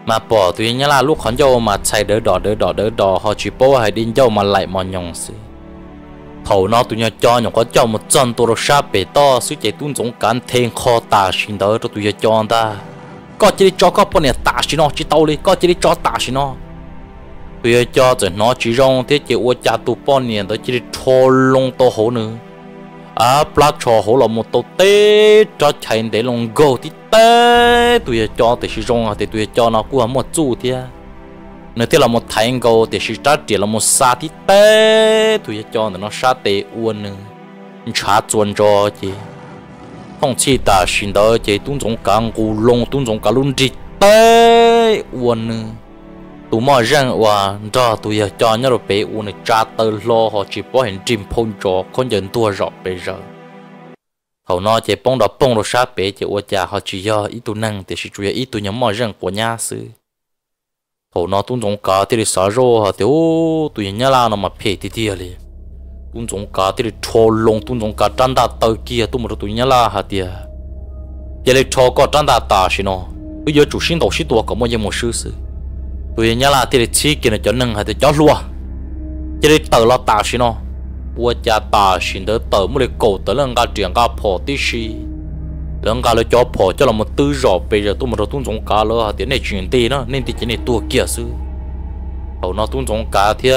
mà bỏ tụi nhá là lúc hắn dâu mà chạy đỡ đỏ đỡ đỏ đỡ đỏ họ chỉ bỏ hay đi dâu mà lại mà nhong xí thầu nó tụi nhá cho nhong có cho một chân tôi sa bể to suy chạy tuôn giống cán thêm kho tà xin đỡ cho tụi nhá cho ta có chỉ cho có bọn này tà xin nó chỉ tao đi có chỉ cho tà xin nó tụi nhá cho rồi nó chỉ rong thế chỉ uất cha tụi bọn này đó chỉ cho lông to hổ nữa à plak cho hổ là một tàu tê cho chạy để lông gấu thì tê tụi nhá cho thì chỉ rong thì tụi nhá cho nó cũng một chú thì nếu thế là một thái anh gấu thì chỉ trả tiền là một sa thì tê tụi cho nó sa tê uốn nữa trả chuẩn cho chị không chỉ ta xin đó chị tuân trọng càng cù lông tuân trọng cả luôn chị tê uốn nữa tụi mà rằng và cho tụi cho nhớ rồi bé uốn này trả tờ lo họ chỉ bỏ hình chim phong cho con dân tua rõ bây giờ hầu nó chị bông đó bông đó sa bé chị uốn cha họ chỉ do ít tụi năng thì chỉ chủ yếu ít tụi nhóm mà rằng của nhà sư hầu nó tuân trọng cả thì sao rồi hả thì ô tụi nhà là nó mà phê thì thì liền tuân trọng cả thì cho lông tuân trọng cả trăn đá tờ kia tụi mình tụi nhà là hả thì giờ lấy cho có trăn đá ta xí nó bây giờ chủ sinh đầu xí tua có một những một sự sự tụi nhà là thì chỉ kia nó cho nâng hả thì cho lúa giờ lấy tờ là ta xí nó bữa cha ta xin đỡ tờ mới cổ tờ lần cả chuyện cả phò tí xí lần cả lấy cho phò cho là một tư rõ bây giờ tụi mình tuân trọng cả là hả thì này chuyện tí nó nên thì chỉ này tua kia sự hầu nó tuân trọng cả thì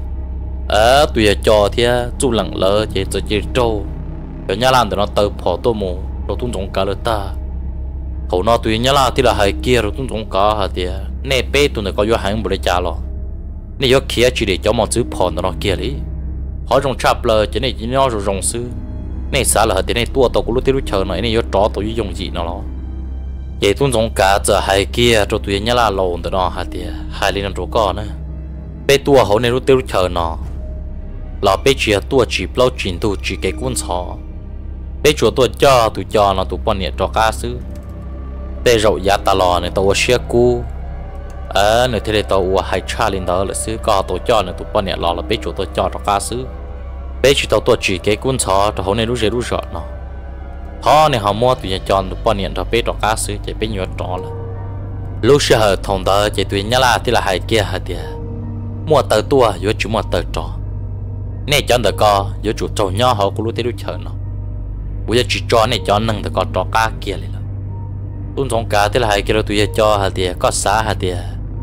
à tụi cho thì chú lặng lỡ chỉ cho chỉ trâu rồi nhá làm để nó tự phò tôi mù rồi tuân trọng cả lỡ ta hầu nó tụi nhá làm thì là hai kia rồi tuân trọng cả hả thì nè bé tụi này có vô hàng bữa để trả lo nè vô kia chỉ để cho mọi thứ phò nó kia đi họ dùng chắp lỡ chỉ này chỉ nó rồi dùng sư nè xả là thì này tua tàu của lúc tiêu chờ này nè vô trò tụi dùng gì nó lo vậy tuân trọng cả giờ hai kia rồi tụi nhá làm lồn để nó hả thì hai lên nó con nữa bé tua hậu này lúc tiêu chờ nó là bé chia tua chỉ bao chuyển tu chỉ cái cuốn sò bé chúa tua cho tụi cho nó tụi bọn nhẹ cho cá sứ bé rậu giá ta lò này tàu xe cu à này thế này tàu hai cha lên đó là sứ có tụi cho này tụi bọn nhẹ lò là bé chúa tua cho cho cá sứ bé chỉ tàu tua chỉ cái cuốn sò cho hậu này lúc dễ lúc sợ nó họ này họ mua tụi nhẹ cho tụi bọn nhẹ cho bé cho cá sứ chỉ bé nhớ cho là lúc xe hở thòng đó chỉ tụi nhá là thì là hai kia hả tiệt mua tờ tua vừa chỉ mua tờ trò nè chọn tờ co vừa chủ trò nhỏ họ cũng lúc tới lúc chờ nó bây giờ chỉ cho nè chọn nâng tờ co trò cá kia liền tuân trọng cá thế là hai kia rồi tụi cho hả tiệt có xá hả tiệt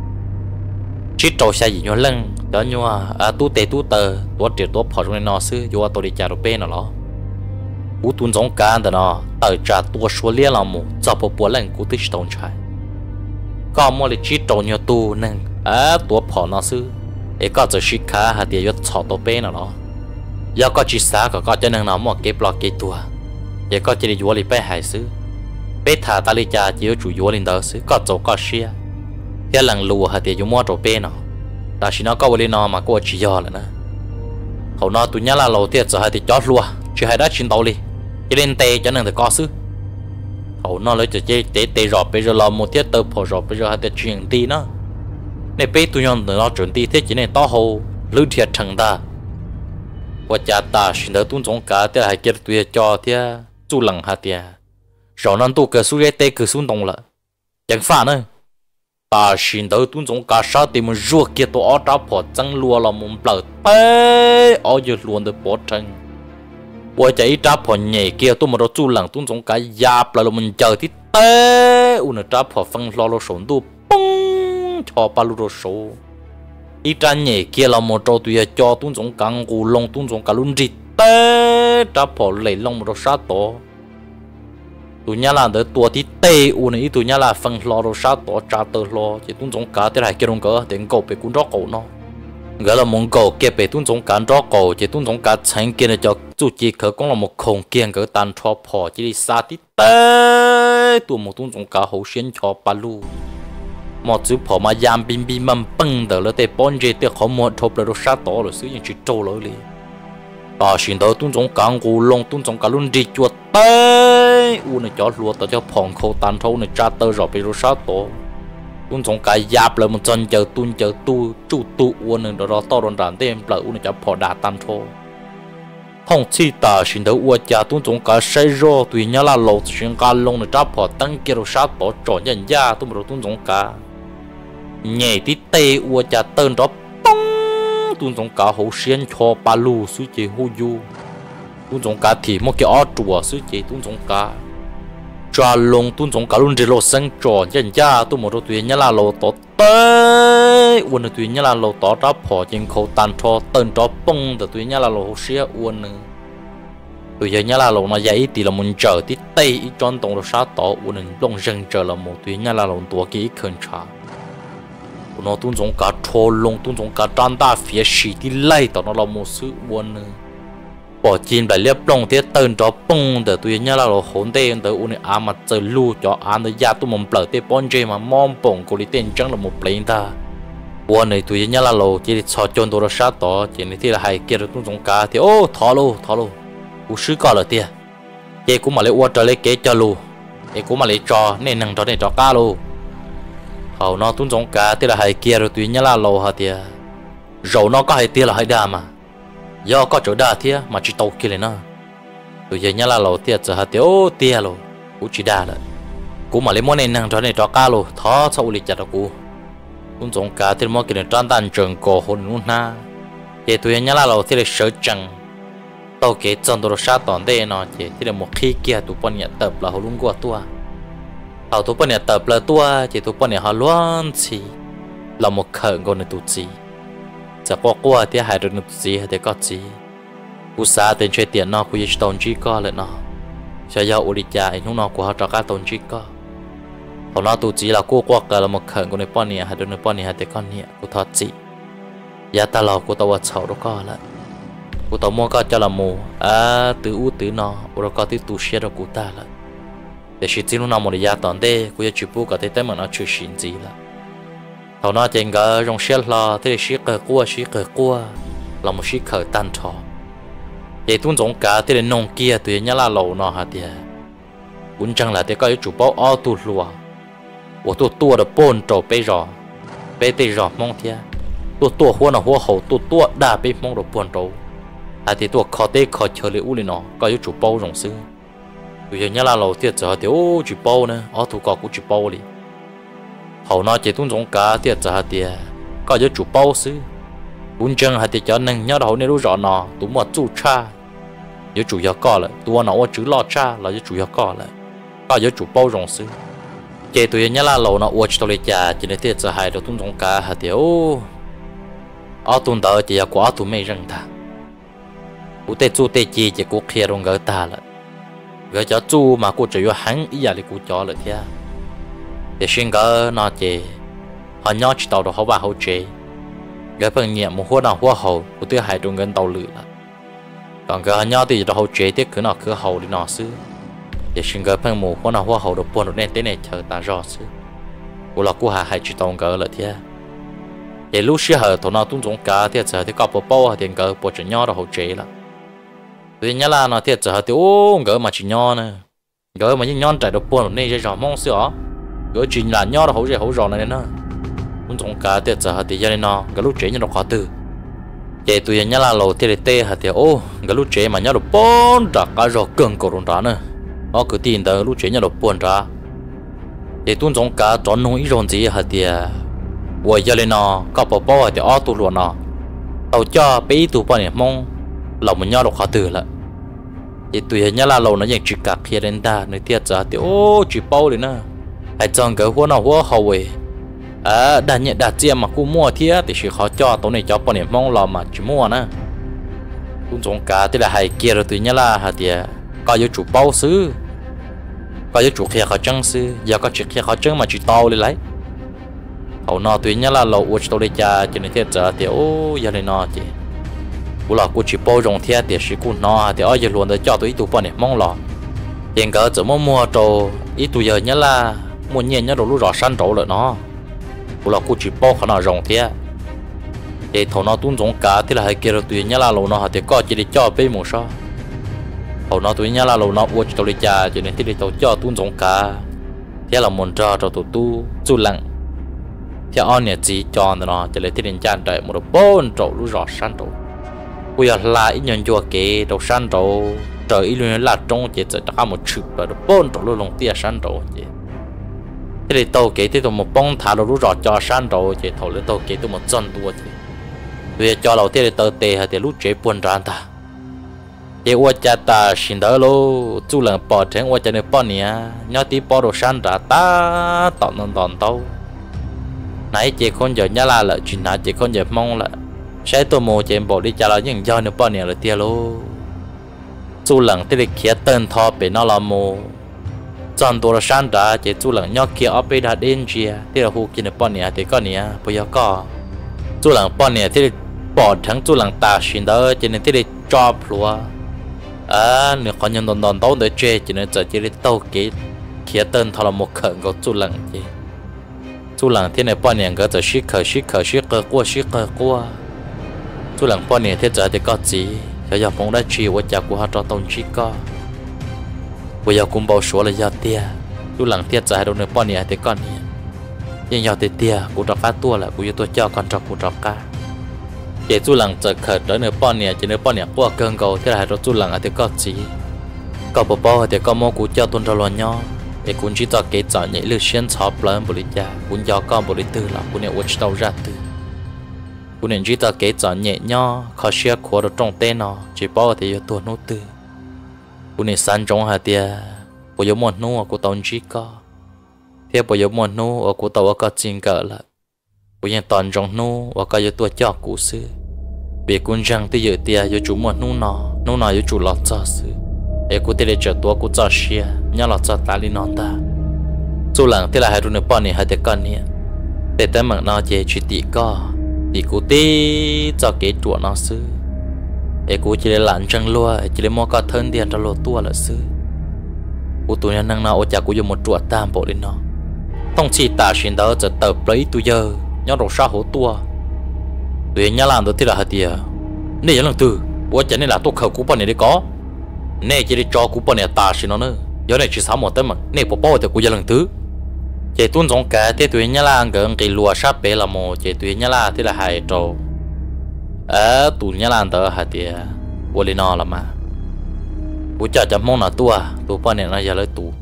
chỉ trò xa gì nhau lưng đó nhau à tu tê tu tờ tu triệt tu phật trong này nó xứ vô tôi đi trả đồ bên nó lo cú tuân trọng cá đó nó tờ trả tu số liên làm một cho bộ bộ lần cú tới tổng trái có mua lại chỉ trò nhau tu nâng à tu phật nó xứ ấy có chỉ ship cá hạt tiền yết chọn tổ bên nó, giờ có chỉ xả có có cho nên nó mua cái blog cái tua, giờ có chỉ đi du lịch bay hải xứ, bé thả ta đi cha chỉ chủ du lịch đó xứ có chỗ có share, cái lần lùa hạt tiền dùng mua tổ bên nó, ta chỉ nó có vô nó mà có chỉ do là nè, hậu nó tụi nhá là lâu tiền giờ hạt tiền chót lùa, chỉ hay đã chín tàu đi, chỉ lên tê cho nên được có xứ, hậu nó lấy cho chơi tê tê rồi bây giờ làm một tiết tơ phổ rồi bây giờ hạt tiền chuyển đi nó này bé tụi nhon nó chuẩn đi thế chỉ này to hồ lưu thiệt thằng ta và cha ta xin đỡ tuân trọng cả thế hai kia tụi cho thế chú lằng hạt tiền rồi nên tụi cái suy tê cứ xuống đồng lại chẳng phải nữa ta xin đỡ tuân trọng cả sao thì mình ruột kia tụi ở đó bỏ trăng lúa là mình bờ bé ở dưới luôn được bỏ trăng và chạy ra bỏ nhẹ kia tụi mình đó chú lằng tuân trọng cả giáp là mình chờ thì té u nó ra bỏ phân lo lo sồn tụi cho ba lô số ít trang nhẹ kia là một trò tùy cho tuôn giống căng cù lông tuôn giống cả luôn rít té đã bỏ lấy lông một sát tổ tụi nhà là đỡ tua thì tê u này tụi nhà là phân lo rồi sát tổ trả tờ lo chỉ tuôn giống cả thế này kia đông cỡ đến cầu bị cuốn rót cổ nó gọi là mong cầu kia bị tuôn giống cả rót cổ chỉ tuôn giống cả tránh kia là cho chủ chỉ khởi cũng là một khổng kiên cỡ tan cho bỏ chỉ đi xa tí té tụi một tuôn giống cả hậu xuyên cho ba lô một chữ phò mà giam bim bim mầm bưng từ lấy tay bón dê tay khó một thộp là đồ sát tổ rồi sử dụng chỉ trâu lối đi ta xin đỡ tuôn giống càng cù lông tuôn giống cả luôn đi chuột té u này cho lúa tao cho phòng khâu tan thâu này tra tơ rồi bị đồ sát tổ tuôn giống cả giáp lại một chân chờ tuôn chờ tu chu tu u này đó to đòn đàn tem lại u này cho phò đà tan thâu không chỉ ta xin đỡ u cha tuôn giống cả say rô tùy nhá là lột xuyên cả lông này tra phò tăng kia đồ sát tổ trò nhận ra tuôn đồ tuôn giống cả nhảy tí tê ua cha tên đó bông tuôn giống cá hậu xiên cho ba lù suy chế hô du tuôn giống cá thì một cái ó chùa suy chế tuôn giống cá cho lông tuôn giống cá luôn chỉ lô xanh tròn chân cha tuôn một đôi tuyến nhá là lô to tê uốn tuyến nhá là lô to đó phò trên khâu tan cho tên đó bông từ tuyến nhá là lô hậu xiên uốn nữa bây giờ nhá là lô nó dậy thì là muốn chờ tí tê ít tròn tổng là sát to uốn lông rừng chờ là một tuyến nhá là lô to kỹ khẩn trả nó tuôn giống cả trâu lông tuôn giống cả trăn ta phía xí thì lấy tao nó là một sự buồn bỏ chim lại liếp lông thế tên cho bông để tụi nhá là hỗn đen để uống à mà chơi lu cho ăn để ra tụi mình bật thế bon chơi mà mong bông cô đi tên trắng là một plane ta buồn này tụi nhá là lô chỉ cho chôn tôi là sát đó chỉ này thì là hay kia tuôn giống cả thì ô thò lu thò lu u sư có là tia cái cũng mà lấy uất trở lấy kế cho lu cái cũng mà lấy trò nên năng trò nên trò cá lu hầu nó tuôn giống cá thì là hay kia rồi tùy nhá là lầu hả thì dầu nó có hay tia là hay đà mà do có chỗ đà thia mà chỉ tàu kia lên nó tụi giờ nhá là lầu tia giờ hả thì ô tia lầu cũng chỉ đà là cũng mà lấy món này năng cho này cho cá lầu thó sau lịch chặt của tuôn giống cá thì món kia là tròn tan trường cổ hồn luôn na thì tụi nhá là lầu thì là sợ chẳng tàu kế chân đồ sát tòn đây nó chỉ thì là một khi kia tụi con nhận tập là họ luôn qua tua họ tụi bọn này tập là tua chỉ tụi bọn này họ luôn chỉ là một khởi còn là tụi gì sẽ qua qua thì hai đứa tụi gì hay có gì cú sa tiền chơi tiền nó cú chỉ tốn chỉ có lại nó sẽ giao uli cha những nó của họ cho các tốn chỉ có họ nói tụi gì là cú qua cả là một khởi còn là bọn này hai đứa bọn này hay con này cú thoát gì giá ta lo cú tao vật sầu đó có lại cú tao mua có cho là mù à từ u từ nó rồi có từ tụi xe đó cú ta lại để chỉ tin lúc nào một gia tòn đây, cũng chịu bù cả thế mà nó chưa xin gì là, thầu nó trên cái trong xe là thế xí cờ cua xí cờ cua là một xí cờ tan thọ, vậy tuôn giống cả thế nông kia tụi nhá là lầu nó hả tiệt, cũng chẳng là thế có chủ bao ao tụt lùa, của tụt tua được bồn trầu bê rò, bê tê rò mong thiệt, tụt tua hoa nó hoa hậu tụt tua đa bê mong được bồn trầu, à thì tụt khó tê khó chờ lấy u lên nó, có chủ bao rồng xứ bây giờ nhá là lầu tiệt giờ thì ô chỉ bao nè, ở thủ cọ cũng chỉ bao đi, hầu nó chỉ tuôn giống cá tiệt giờ thì có giờ chủ bao xứ, buôn chân hay thì cho nên nhá đầu này lúc rõ nọ, tụi mà chủ cha, giờ chủ yếu có lại, tụi nó chữ lo cha là giờ chủ yếu có lại, có giờ chủ bao rồng xứ, chỉ tụi nhá là lầu nó uất tao lấy cha, chỉ để tiệt giờ hay được tuôn giống cá hay thì ô, ở tuôn đó chỉ là quá tụi mấy răng ta, tụi tê chú tê chi chỉ cũng kia rong gỡ ta lại. cái cho chú mà cô chỉ có hắn ý là cô cho lại thế để xin cái nó chỉ họ nhớ chỉ tàu đó họ vào hậu chế cái phần nhẹ một hoa nào hoa hậu của tôi hai trong gần tàu lửa còn cái họ nhớ thì đó hậu chế tiếc cứ nó cứ hậu đi nó xứ để xin cái phần một hoa nào hoa hậu được buồn được nên thế này chờ ta rõ xứ cô là cô hà hai chỉ tàu cái lại thế để lúc xưa họ thằng nào tung giống cá thì giờ thì có bao bao thì cái bộ chỉ nhớ đó hậu chế là thì nhá là nó thiệt giờ thì ô gỡ mà chỉ nho nè gỡ mà những nhon trái được buồn này rồi mong xưa gỡ chỉ là nho là hậu rẻ hậu rò này nó cũng giống cả thiệt giờ thì gia đình nó gỡ lúc trẻ như nó khó từ vậy tụi nhá là lầu thiệt tê hả thì ô gỡ lúc trẻ mà nhá được buồn trả cả rồi cường cổ rồng trả nè nó cứ tin tới lúc trẻ nhá được buồn trả vậy tụi giống cả chọn nuôi rồng gì hả thì quay gia đình nó có bảo bảo thì ó tụi luôn nó tàu cho bé tụi bọn này mong lòng mình nhớ được khó từ lại thì tùy nhá là lâu nó dành chỉ cả kia đến ta nơi tiệt giờ thì ô chỉ bao đi nè hay chọn cái hoa nào hoa hậu ấy à đã nhận đã chia mà cô mua thiệt thì chỉ khó cho tối này cho bọn em mong lo mà chỉ mua nè cũng giống cả thì là hay kia rồi tùy nhá là hả thì có yếu chủ bao xứ có yếu chủ kia khó chăng xứ giờ có chỉ kia khó chăng mà chỉ tao đi lấy hậu nó tùy nhá là lâu uất tôi đi cha cho nên tiệt giờ thì ô giờ này nó chị cú là cú chỉ bao rong thiệt thì sĩ cú nó thì ở giờ luôn để cho tụi tụi bọn này mong lò tiền cỡ chỉ mua mua trâu ít tụi giờ nhớ là mua nhiên nhớ đồ lúc rõ săn trâu lại nó cú là cú chỉ bao khả năng rong thiệt thì thầu nó tuôn giống cá thì là hay kia rồi tụi nhớ là lâu nó thì có chỉ để cho bé một số thầu nó tụi nhớ là lâu nó uất tụi đi cha cho nên thì để tụi cho tuôn giống cá thế là muốn cho cho tụi tu tu lặng thì anh này chỉ cho nó cho nên thì đến cha trời một bốn trâu lúc rõ săn trâu bây giờ lại nhận cho cái đầu san trâu trời luôn là trong chỉ chỉ ta một chữ là được bốn trâu luôn lòng tia san trâu vậy thế thì tàu kế thì tụi một bông thả đồ rú rọt cho san rồi chỉ thầu lên tàu kế tụi một chân tua chứ vì cho lâu thế thì tàu tê hay thì lúc chế buồn ra ta thì qua cha ta xin đỡ lô chú lần bỏ trên qua cha này bỏ nè nhớ tí bỏ đồ san ra ta tọn tọn tọn tàu nãy chị con giờ nhớ là lợi chuyện nào chị con giờ mong là sẽ tôi mua chị bỏ đi trả lại những do nữa bỏ nè là tiền lô chú lần thế thì kia tên thọ bị nó là mua chọn đồ san ra chị chú lần nhớ kia ở bên đã đến chia thế là hú kia nữa bỏ nè thì có nè bây giờ có chú lần bỏ nè thế thì bỏ thằng chú lần ta xin đỡ chị nên thế thì cho plua à nếu có nhân đòn đòn tàu để chơi chỉ nên giờ chỉ để tàu kế kia tên thọ là một khẩn của chú lần chị chú lần thế này bao nhiêu cái giờ ship khởi ship khởi ship khởi qua ship khởi qua chú lần bao nhiêu thế giờ thì có gì giờ giờ phong đã chi với cha của họ cho tông chi có bây giờ cũng bảo số là giờ tia chú lần thế giờ đâu nữa bao nhiêu thì con nhỉ nhưng giờ thì tia cũng cho cá tua là cũng tôi cho con cho cũng cho cá để chú lần giờ khởi tới nữa bao nhiêu chỉ nữa bao nhiêu qua cơn cầu thế là chú lần thì có gì có bao bao thì có mua cũng cho tuân cho lo nhau để cũng chỉ cho cái chọn những lưu xuyên chọc lớn bồi cha cũng do con bồi tư là cũng nên watch đầu ra từ cũng nên chỉ cho cái chọn nhẹ nhо khó xia khổ được trong tên nó chỉ bao thì tôi nô tư cũng nên san trong hạt tiền bây giờ một nô của tàu chỉ có thế bây giờ một nô ở của tàu có chín cỡ là bây giờ toàn trong nô và có giờ tôi cho cụ sư vì cũng rằng tới giờ tiền giờ chủ một nô nọ nô nọ giờ chủ lọt cho sư để cô tới để chờ tôi cô cho xia nhớ là cho ta đi non ta số lần thế là hai đứa nữa bọn này hai đứa con nè để tới mặt nó chỉ chỉ tỉ co thì cô tí cho cái chuột nó sư để cô chỉ để làm chân lúa chỉ để mua có thân tiền cho lúa tua là sư cô tụi nhân năng nào ở nhà cô dùng một chuột tam bộ lên nó không chỉ ta xin đóจะtập lấy tụi giờ nhớ đồ sao hổ tua tụi nhớ làm được thế là hai tiền này lần từ ở nhà này là tôi khẩu của bọn này để có nè chỉ để cho cú bọn này ta xin nó nữa giờ này chỉ sáu một tấm mà nè bỏ bỏ thì cú giờ lần thứ chỉ tuân giống cả thế tụi nhá là gần cái lúa sắp bể là một chỉ tụi nhá là thế là hai trâu à tụi nhá là tớ hai tiền vô lên nó là mà cú chả chả mong là tua tụi bọn này nó giờ lấy tụi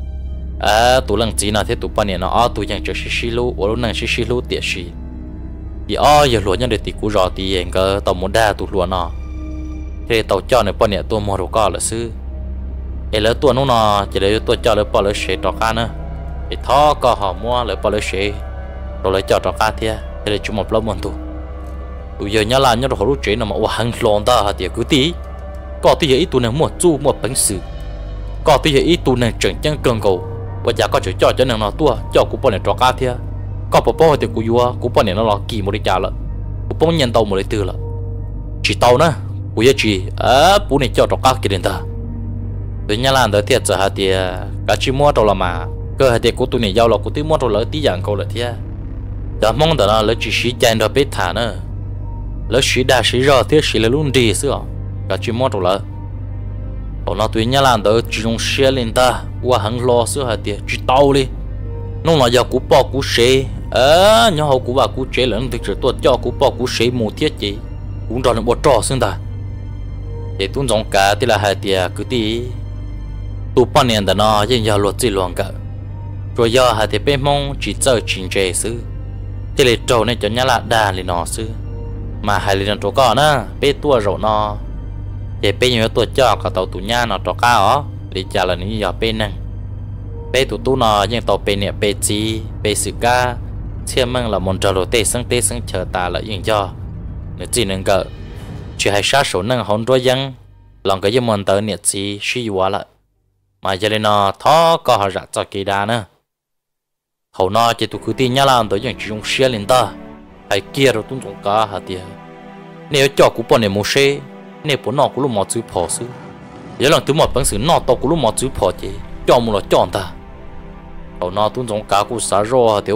à tụi lần chỉ là thế tụi bọn này nó ở tụiยังจะxí xí lú ở lúc này xí xí lú tiệt xí thì ở giờ lúa nhá để tụi cú rò thì hiện cái tàu một đa tụi lúa nó thì tàu cho này bọn này tôi mua đồ có là sư, ấy là tôi nó nó chỉ để tôi cho lấy bỏ lấy xe trọ cá nữa, thì thọ có họ mua lấy bỏ lấy xe, rồi lấy cho trọ cá thế, thì để chúng một lớp mòn tu, bây giờ nhớ là nhớ đồ họ lúc chế nào mà ô hàng lon ta hả thì cứ tí, có tí ít tụi này mua chu mua bánh sứ, có tí ít tụi này chẳng chẳng cần cầu, bây giờ có chỗ cho cho nên nó tua cho cụ bọn này trọ cá thế, có bỏ bỏ thì cụ vua cụ bọn này nó là kỳ một đi trả lợ, cụ bọn nhân tàu một đi từ lợ, chỉ tàu nữa. Bây giờ chỉ à bố này cho trọc cá kia đến ta, tôi nhớ là đợt thiệt giờ hạt thì cả chỉ mua trâu là mà cơ hạt thì của tôi này giao là của tôi mua trâu lỡ tí dạng câu là thiệt, giờ mong đợi là lỡ chỉ xí chèn rồi biết thả nữa, lỡ xí đa xí rồi thiệt xí là luôn đi xưa, cả chỉ mua trâu lỡ, còn nó tôi nhớ là đợt chỉ dùng xe lên ta, qua hàng lo xưa hạt thì chỉ tàu đi, nó là giờ của bỏ của xe, à nhớ hậu của bà của chế lớn thực sự tôi cho của bỏ của xe một thiết gì, cũng cho nên bỏ trò xương ta. Để tuân giống cả thì là hai tia cứ tí tụ bao nhiêu đó nó nhưng giờ luật gì luôn cả rồi giờ hai tia bên mong chỉ chờ trình chế sư thì lấy trâu này cho nhá là đà lên nó sư mà hai lên trâu có nữa bên tua rồi nó để bên nhiều tua cho cả tàu tụ nha nó trâu cá ó để trả là những giờ bên này bên tụ tụ nó nhưng tàu bên này bên chi bên sự cá xem măng là một trò đồ tê sang tê sang chờ ta là những cho nếu chỉ nên cỡ chỉ hay sát số năng hồn đôi dân lòng cái dân mòn tờ nhiệt gì suy quá lại mà giờ nên nó thó có họ rạ cho kỳ đa nữa hầu nó chỉ tụi cứ tin nhá làm tới những chuyện xe lên ta hay kia rồi tung trong cá hả tiệt nếu cho cú bọn này mua xe nếu bọn nó cũng lúc mà chịu phò sư giờ lần thứ một bằng sự nó to cũng lúc mà chịu phò chứ cho mua là chọn ta hầu nó tung trong cá cũng xả rồi hả tiệt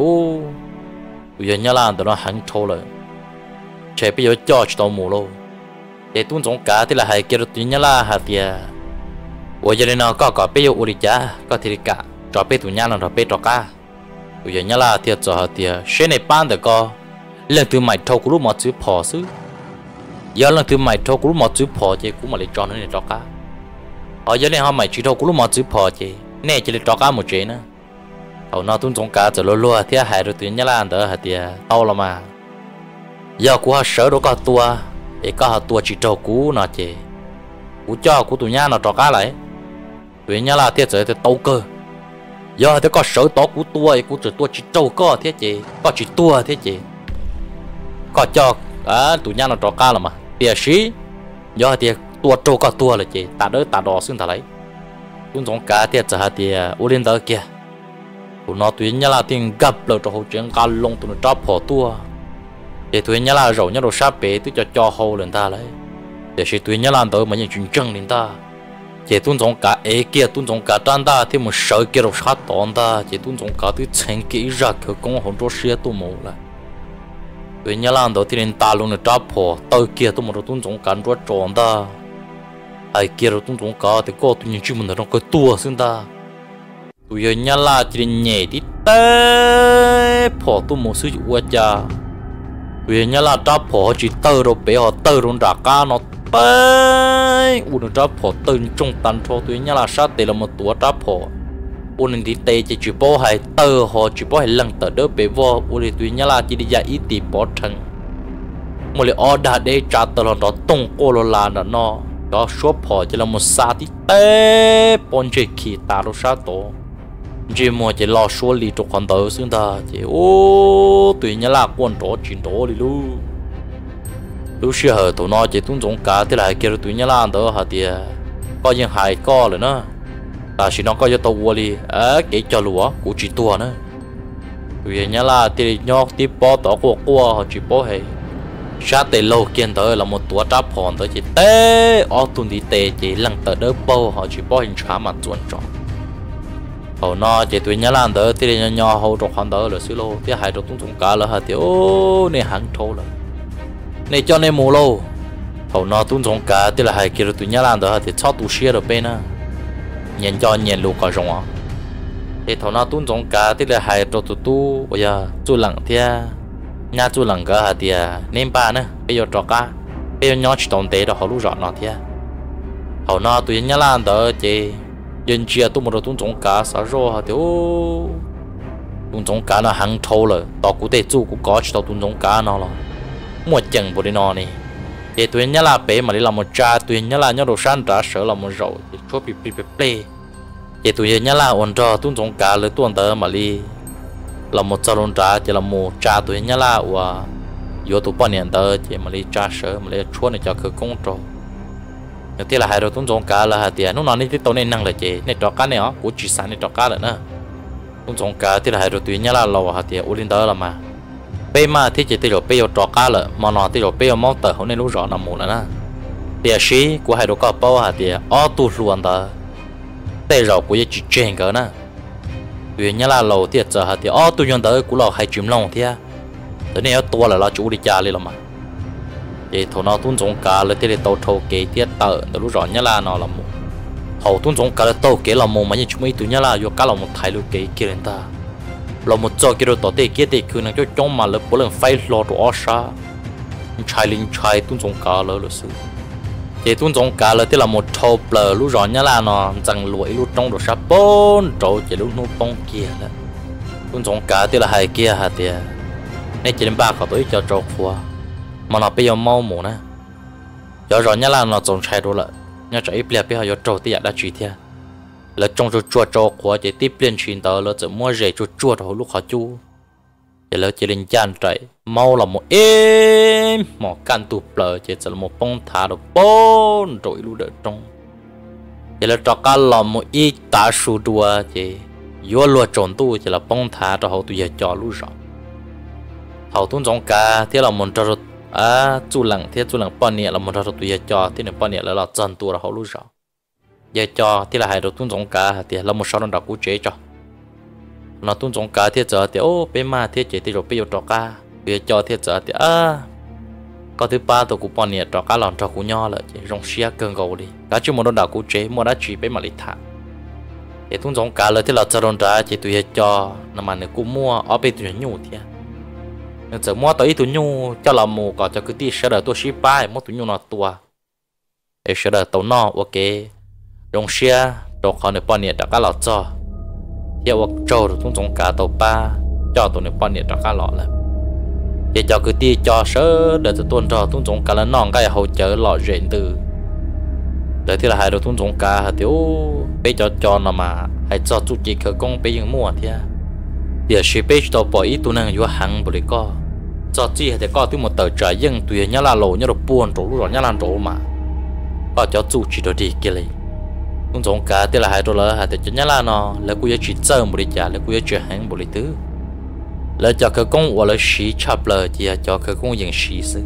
bây giờ nhá làm tới nó hắn thô rồi chạy bây giờ cho cho tao mua luôn để tuân giống cá thì là hai kia tụi nhá là hạt tiền, bây giờ nó có có bây giờ uri cha có thì cả cho bây tụi nhá là cho bây cho cá, bây giờ nhá là thiệt cho hạt tiền, xe này bán được có, lần thứ mày thâu cũng lúc mà chữ phò xứ, giờ lần thứ mày thâu cũng lúc mà chữ phò chứ cũng mà lấy cho nó để cho cá, ở giờ này họ mày chỉ thâu cũng lúc mà chữ phò chứ, nè chỉ lấy cho cá một chế nữa, hầu nó tuôn trong cá rồi lúa lúa thì hai rồi tụi nhá là đỡ hạt tiền tao là mà giờ của họ sợ đâu có tua để có họ tua chỉ trâu cú nó chỉ cú cho cú tụi nhá nó trò cá lại tụi nhá là thiết rồi thì tàu cơ giờ thì có sợ to cú tua cú chỉ tua chỉ trâu có thiết chỉ có chỉ tua thiết chỉ có cho à tụi nhá nó trò cá là mà tiền xí giờ thì tua trâu có tua là chỉ ta đỡ ta đỏ xương ta lấy tuôn trong cá thiết giờ thì u lên đó kia tụi nó tụi nhá là tiền gặp rồi cho hậu chuyện cá lông tụi nó trap bỏ tua để tụi nhá là rồi nhá đồ sáp bể tụi cho cho hậu lên ta lấy để chỉ tụi nhá làm tới mà những chuyện chân lên ta chỉ tuôn trong cá ấy kia tuôn trong cá tan ta thì một sợi kia đồ sát tòn ta chỉ tuôn trong cá tụi thành kỹ ra cái công hồn cho xe tụi mù lại tụi nhá làm tới thì lên ta luôn nó trap bỏ tới kia tụi một tuôn trong cá cho tròn ta ai kia rồi tuôn trong cá thì có tụi những chuyện mình trong cái tua xin ta tụi giờ nhá là chỉ nhẹ tí té bỏ tụi một số chuyện cha tụi nhá là trap bỏ chỉ tơ rồi bé họ tơ rồi trả cá nó té u nó trap bỏ tơ trong tan cho tụi nhá là sát để là một tua trap bỏ u nên tí tê chỉ chỉ bỏ hay tơ họ chỉ bỏ hay lần tơ đỡ bé vô u thì tụi nhá là chỉ đi dạy ít tí bỏ thằng một lời order để trả tơ là nó tung cô là là nó đó shop họ chỉ là một sa tí té bọn chơi kỳ ta đâu sát tổ chỉ mua chỉ lo số lì trục hoàn tới xương ta chỉ ô tùy nhá là quân trò chuyện tổ đi luôn lúc xưa hở tụi nó chỉ tung giống cá thế lại kia tụi nhá là đó hả thì có những hài co rồi nữa là chỉ nó có cho tàu đi á cái cho lúa của chỉ tua nữa tụi nhá là thì nhóc tiếp bó tỏ của qua họ chỉ bó hay sát tê lâu kiên tới là một tua trap hòn tới chỉ té ở tuần đi tê chỉ lần tới đỡ bao họ chỉ bó hình trả mặt chuẩn tròn hầu nó chỉ tụi nhá làm tới thì nhỏ nhỏ hầu trọc hoàn tới là xíu lô thì hai trọc tung tung cá là hả thì ô này hàng thô là này cho nên mù lô hầu nó tung tung cá thì là hai kia tụi nhá làm tới hả thì cho tụi xia được bên á nhìn cho nhìn lù cả rong á thì hầu nó tung tung cá thì là hai trọc tụi tu bây giờ chú lặng thì nhà chú lặng cả hả thì nên ba nữa bây giờ trọc cá bây giờ nhỏ chỉ tông tế đó hầu lú rõ nó thì hầu nó tụi nhá làm tới chỉ dân chia tôi một đầu tuôn trống cá sao rồi hả tiểu tuôn trống cá nó hàng thâu rồi tao cũng để chú cũng có chỉ tao tuôn trống cá nó là một chừng bộ đi nó này để tụi nhá là bé mà đi làm một cha tụi nhá là nhá đồ san trả sợ là một rậu thì chốt bị bị bị play để tụi nhá là ổn cho tuôn trống cá lấy tuôn tới mà đi là một cha luôn trả chỉ là một cha tụi nhá là và vô tụi bao nhiêu tới chỉ mà đi cha sợ mà đi chốt này cho khởi công trò đầu tiên là hai đầu tuôn trống cá là hạt tiền lúc nào đi tàu này năng là chế này trò cá này ó của chỉ sản này trò cá rồi nữa tuôn trống cá thì là hai đầu tuyến nhá là lầu hạt tiền u linh tới là mà bây mà thì chỉ tiêu rồi bây giờ trò cá rồi mà nó tiêu rồi bây giờ máu tờ hôm nay lúc rõ nằm mù là nè tiền xí của hai đầu cá bao hạt tiền ó tu luôn đó tiêu rồi của chỉ trên cái nè tuyến nhá là lầu thì giờ hạt tiền ó tu nhân tới của lầu hai chìm lòng thì à thế này to là lo chủ đi cha đi là mà thì thằng nó tuôn trống cá là thì tàu thâu kế tiết tờ từ lúc rõ nhá là nó là một hậu tuôn trống cá là tàu kế là một mà như chúng mấy tụi nhá là vô cá là một thái lưu kế kia lên ta là một chỗ kia rồi tàu tê kia thì cứ năng cho trong mà là bốn lần phai lo đồ xa trai linh trai tuôn trống cá là là sự thì tuôn trống cá là thì là một thâu bờ lúc rõ nhá là nó rằng lụi lúc trong đồ sa bốn chỗ chỉ lúc nút bông kia là tuôn trống cá thì là hai kia hả thì này chỉ đến ba khẩu tới cho trâu phua mà nó bây giờ mau mù nè giờ rồi nhá là nó trồng trái đồ lại nhá trái ít bây giờ trâu thì đã chỉ theo là trồng cho chua trâu của chỉ tiếp liên truyền tới là chỉ mua rễ cho chua rồi lúc họ chu giờ là chỉ lên chan trái mau là một êm một căn tụp lờ chỉ là một bông thả được bốn rồi lúc đợi trong giờ là cho cá là một ít tá su đua chỉ vô lúa trồng tu chỉ là bông thả rồi họ tụi giờ cho lúc rồi hậu tuôn trong cá thì là một trâu à chú lăng thì chú lăng bao nhiêu là một trâu tụi cho thì là bao nhiêu là là chân tua là hậu lúc rồi giờ cho thì là hai đầu tuôn trong cá thì là một số nó đặc cú chế cho nó tuôn trong cá thì giờ thì ô bé mà thì chế thì rồi bây giờ cho cá bây giờ cho thì giờ thì à có thứ ba tụi cũng bao nhiêu cho cá lòng cho cú nho là chỉ rong xia cơn gầu đi cá chứ một nó đặc cú chế một đã chỉ bé mà lịch thả thì tuôn trong cá là thì là cho nó trả chỉ tụi cho nó mà nó cũng mua ở bên tụi nhủ thì giờ mua tới tụi nhu cho là mù có cho cái tí sẽ đợi tôi ship bài mua tụi nhu nó tua để sẽ đợi tàu nó ok rong xia đồ khó này bao nhiêu đã cá lọt cho theo hoặc trâu rồi tung giống cá tàu ba cho tụi này bọn nhiệt cho cá lọ là để cho cứ tia cho sớ để tụi tuần cho tung giống cá là non cái hậu chở lọ rèn từ để thì là hai đồ tung giống cá thì ô bây cho cho nó mà hay cho chú chị khởi công bây giờ mua thì giờ sẽ bây giờ bỏ ít tụi nàng vô hàng bồi co cho chị thì có từ một tờ trái dân tùy nhá là lỗ nhá đồ buồn trổ rồi nhá là trổ mà có cho chú chị đồ đi kia lấy tung giống cá thì là hai đồ là hai thì nhá là nó là cô chỉ chơi một đi trả là cô chỉ hàng một đi tứ là cho khởi công hoặc là xí chập là thì cho khởi công dân xí sư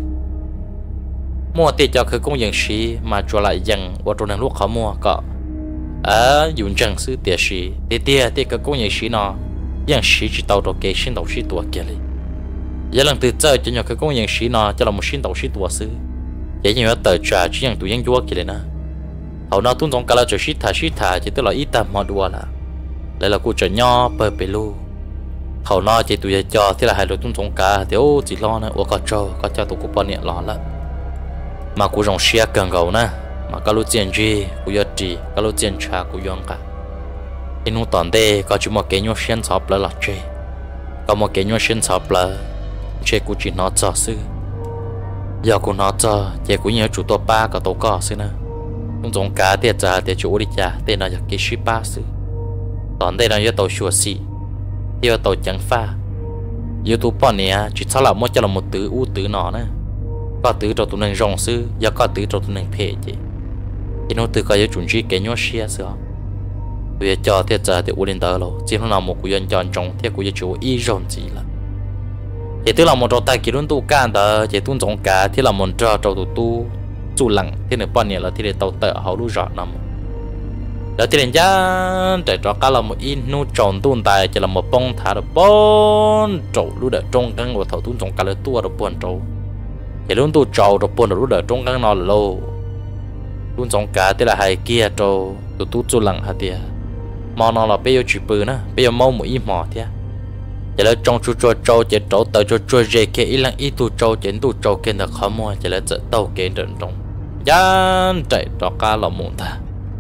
mua tiền cho khởi công dân xí mà cho lại dân và trong lúc họ mua có ở dùng chân sư tiền xí tiền tiền tiền khởi công dân xí nó dân xí chỉ tàu đồ kế sinh tàu xí tuổi kia đi giờ lần từ chơi cho nhau khởi công dân xí nó cho là một sinh tàu xí tuổi sư vậy nhưng mà tờ trả chỉ dân tụi dân chúa kia nè hậu nó tuân giống cả là cho xí thà xí thà chỉ tức là ít tầm mà đùa là lại là cô trở nho bờ bể lu hậu nó chỉ tụi cho thế là hai đứa tuân giống cả thì ô chỉ lo nữa ô có cho có cho tụi cô bọn nhẹ lo lắm mà cô rong xia cần gầu nè mà cái lô tiền gì cô giờ chỉ cái lô tiền trả cô yong cả in nu toàn đây có chỉ một cái nhau xuyên sọp là lọt chơi có một cái nhau xuyên sọp là chơi cô chỉ nói cho sư giờ cô nói cho giờ cô nhớ chủ tổ ba cả tổ cỏ sư nè tuân giống cả tiệt trả tiệt chủ đi trả tên là cái ship ba sư toàn đây là giờ tàu xua xì giờ tàu chẳng pha YouTube bọn này chỉ sao là một cho là một từ u từ nó nè có từ cho tụi mình rong sư giờ có từ cho tụi mình phê chứ thì nó từ cái chuẩn chỉ cái nhau xia sao bây giờ cho thế giờ thì u lên đó rồi chỉ hôm nào một người chọn trong thế của chủ ý rong gì là thì tức là một trò tài kỹ luôn tu can đó chỉ tuân giống cả thì là một trò trò tu tu tu lặng thế này bọn này là thì để tàu tờ họ lu rõ nằm đó thì đến giá để cho cá là một ít nu tròn tuôn tài chỉ là một bông thả được bốn trâu lúc đợi trong căn của thầu tuôn trồng cá là tua được bốn trâu thì luôn tu trâu được bốn lúc đợi trong căn nó là lâu tuôn trồng cá thì là hai kia trâu tu tu tu lặng hả tiệt mò nó là bây giờ chỉ bự nữa bây giờ mau một ít mò thế chỉ là trong chú trâu trâu chỉ trâu tới chú trâu dễ kia ít lặng ít tu trâu chỉ tu trâu kia là khó mua chỉ là tự tàu kia đợn trong giá chạy cho cá là muốn ta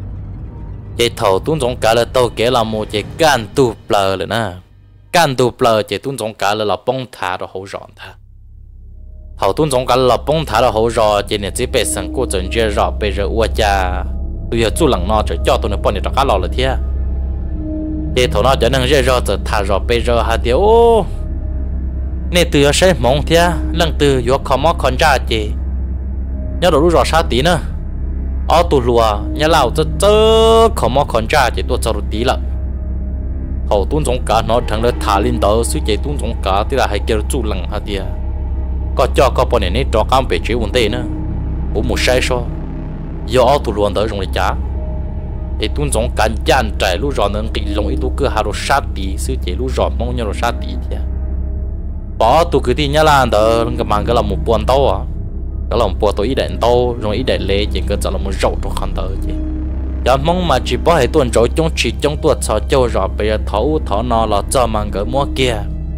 chỉ thầu tuôn giống cả là tàu kế là một chỉ can tu plờ rồi nè can tu plờ chỉ tuôn giống cả là là bông thả rồi hậu rọn thả hậu tuôn giống cả là bông thả rồi hậu rọn chỉ nên chỉ bị sẵn cô chân chơi rọ bị rỡ uo cha tôi giờ chú lằng nó cho cho tôi nó bọn này cho cá lò là thế chỉ thầu nó cho nên rỡ rọ giờ thả rọ bị rỡ hạt tiêu nên từ giờ sẽ mong thế lần từ giờ không có con ra chỉ nhớ đồ lúc rọ sát tí nữa ở tù lùa nhà lão rất rất không có con trai chỉ tôi cho được tí lận hậu tuôn giống cả nó thằng nó thả lên đó suy chế tuôn giống cả thì là hay kêu chú lằng hả tia có cho có bọn này cho cam về chế vấn đề nữa cũng một sai số do ở tù lùa đó dùng để trả để tuôn giống cả gian trái lúc rồi nó kỳ lồng ít tu cứ hà đồ sát tí suy chế lúc rồi mong nhau đồ sát tí thì bỏ tù cứ đi nhà lan đó cái mang cái là một buồn tao à cái lòng bùa tôi ý định đâu rồi ý định lệ chỉ cần cho là một rậu trong khăn đó chứ giờ mong mà chỉ bỏ hệ tuần rồi trong chỉ trong tuần sau châu rồi bây giờ thấu thấu nó là cho mang cái mua kia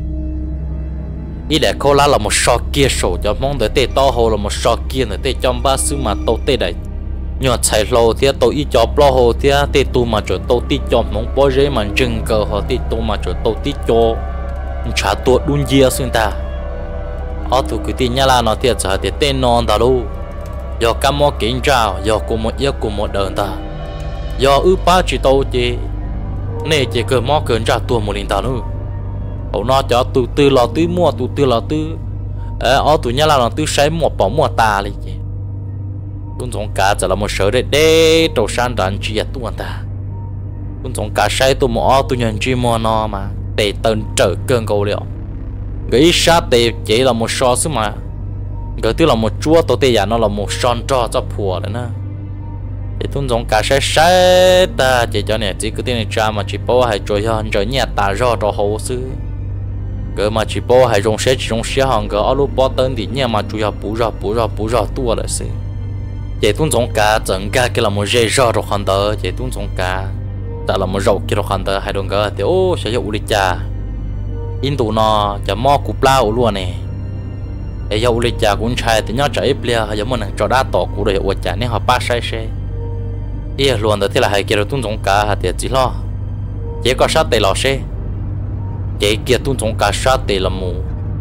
ý định cô lá là một sọ kia sổ giờ mong để tê to hồ là một sọ kia để tê trong ba xứ mà tôi tê đây nhờ chạy lâu thì tôi ý cho lo hồ thì tê tu mà cho tôi tí cho mong bỏ rễ mà chừng cờ họ tê tu mà cho tôi tí cho trả tuột đun dìa xuyên ta ở tụ cái tin nhá là nó thiệt giờ thì tên non ta luôn do cam mò kiến trào do cùng một yêu cùng một đời ta do ư ba chỉ tàu chỉ nè chỉ cần mò cần trả tua một linh ta nữa hậu nó cho tụ tư lò tư mua tụ tư lò tư ở tụ nhá là nó tư sấy một bỏ một ta đi chứ tuôn giống cá giờ là một sở để để trâu san đàn chỉ là tuôn ta tuôn giống cá sấy tụ một tụ nhận chỉ mua nó mà để tận trở cơn cầu liệu cái sát tệ chỉ là một so xứ mà cái thứ là một chúa tổ tê giả nó là một son cho cho phùa đấy nè thì tuân giống cả sai sai ta chỉ cho này chỉ cứ tên này cha mà chỉ bảo hay chơi hơn chơi nhà ta rõ cho hậu xứ cái mà chỉ bảo hay dùng xe chỉ dùng xe hàng cái ở lúc bỏ tên thì nhà mà chủ yếu bù rõ bù rõ bù rõ tua là xứ chỉ tuân giống cả整个cái là một dây rõ cho hàng đó chỉ tuân giống cả ta là một rau kia cho hàng đó hay đồng cái thì ô sẽ dụ đi cha in tụ nó chả mò cục lao luôn nè, để dâu lịch chả cũng chạy thì nhớ chạy bia hay giống mình cho đá tỏ cú để uất chả nên họ ba sai xe, đi luôn đó thì là hai kia tuân giống cá hạt tiền chỉ lo, chỉ có sát tệ lò xe chỉ kia tuôn trong cả sát tệ là mù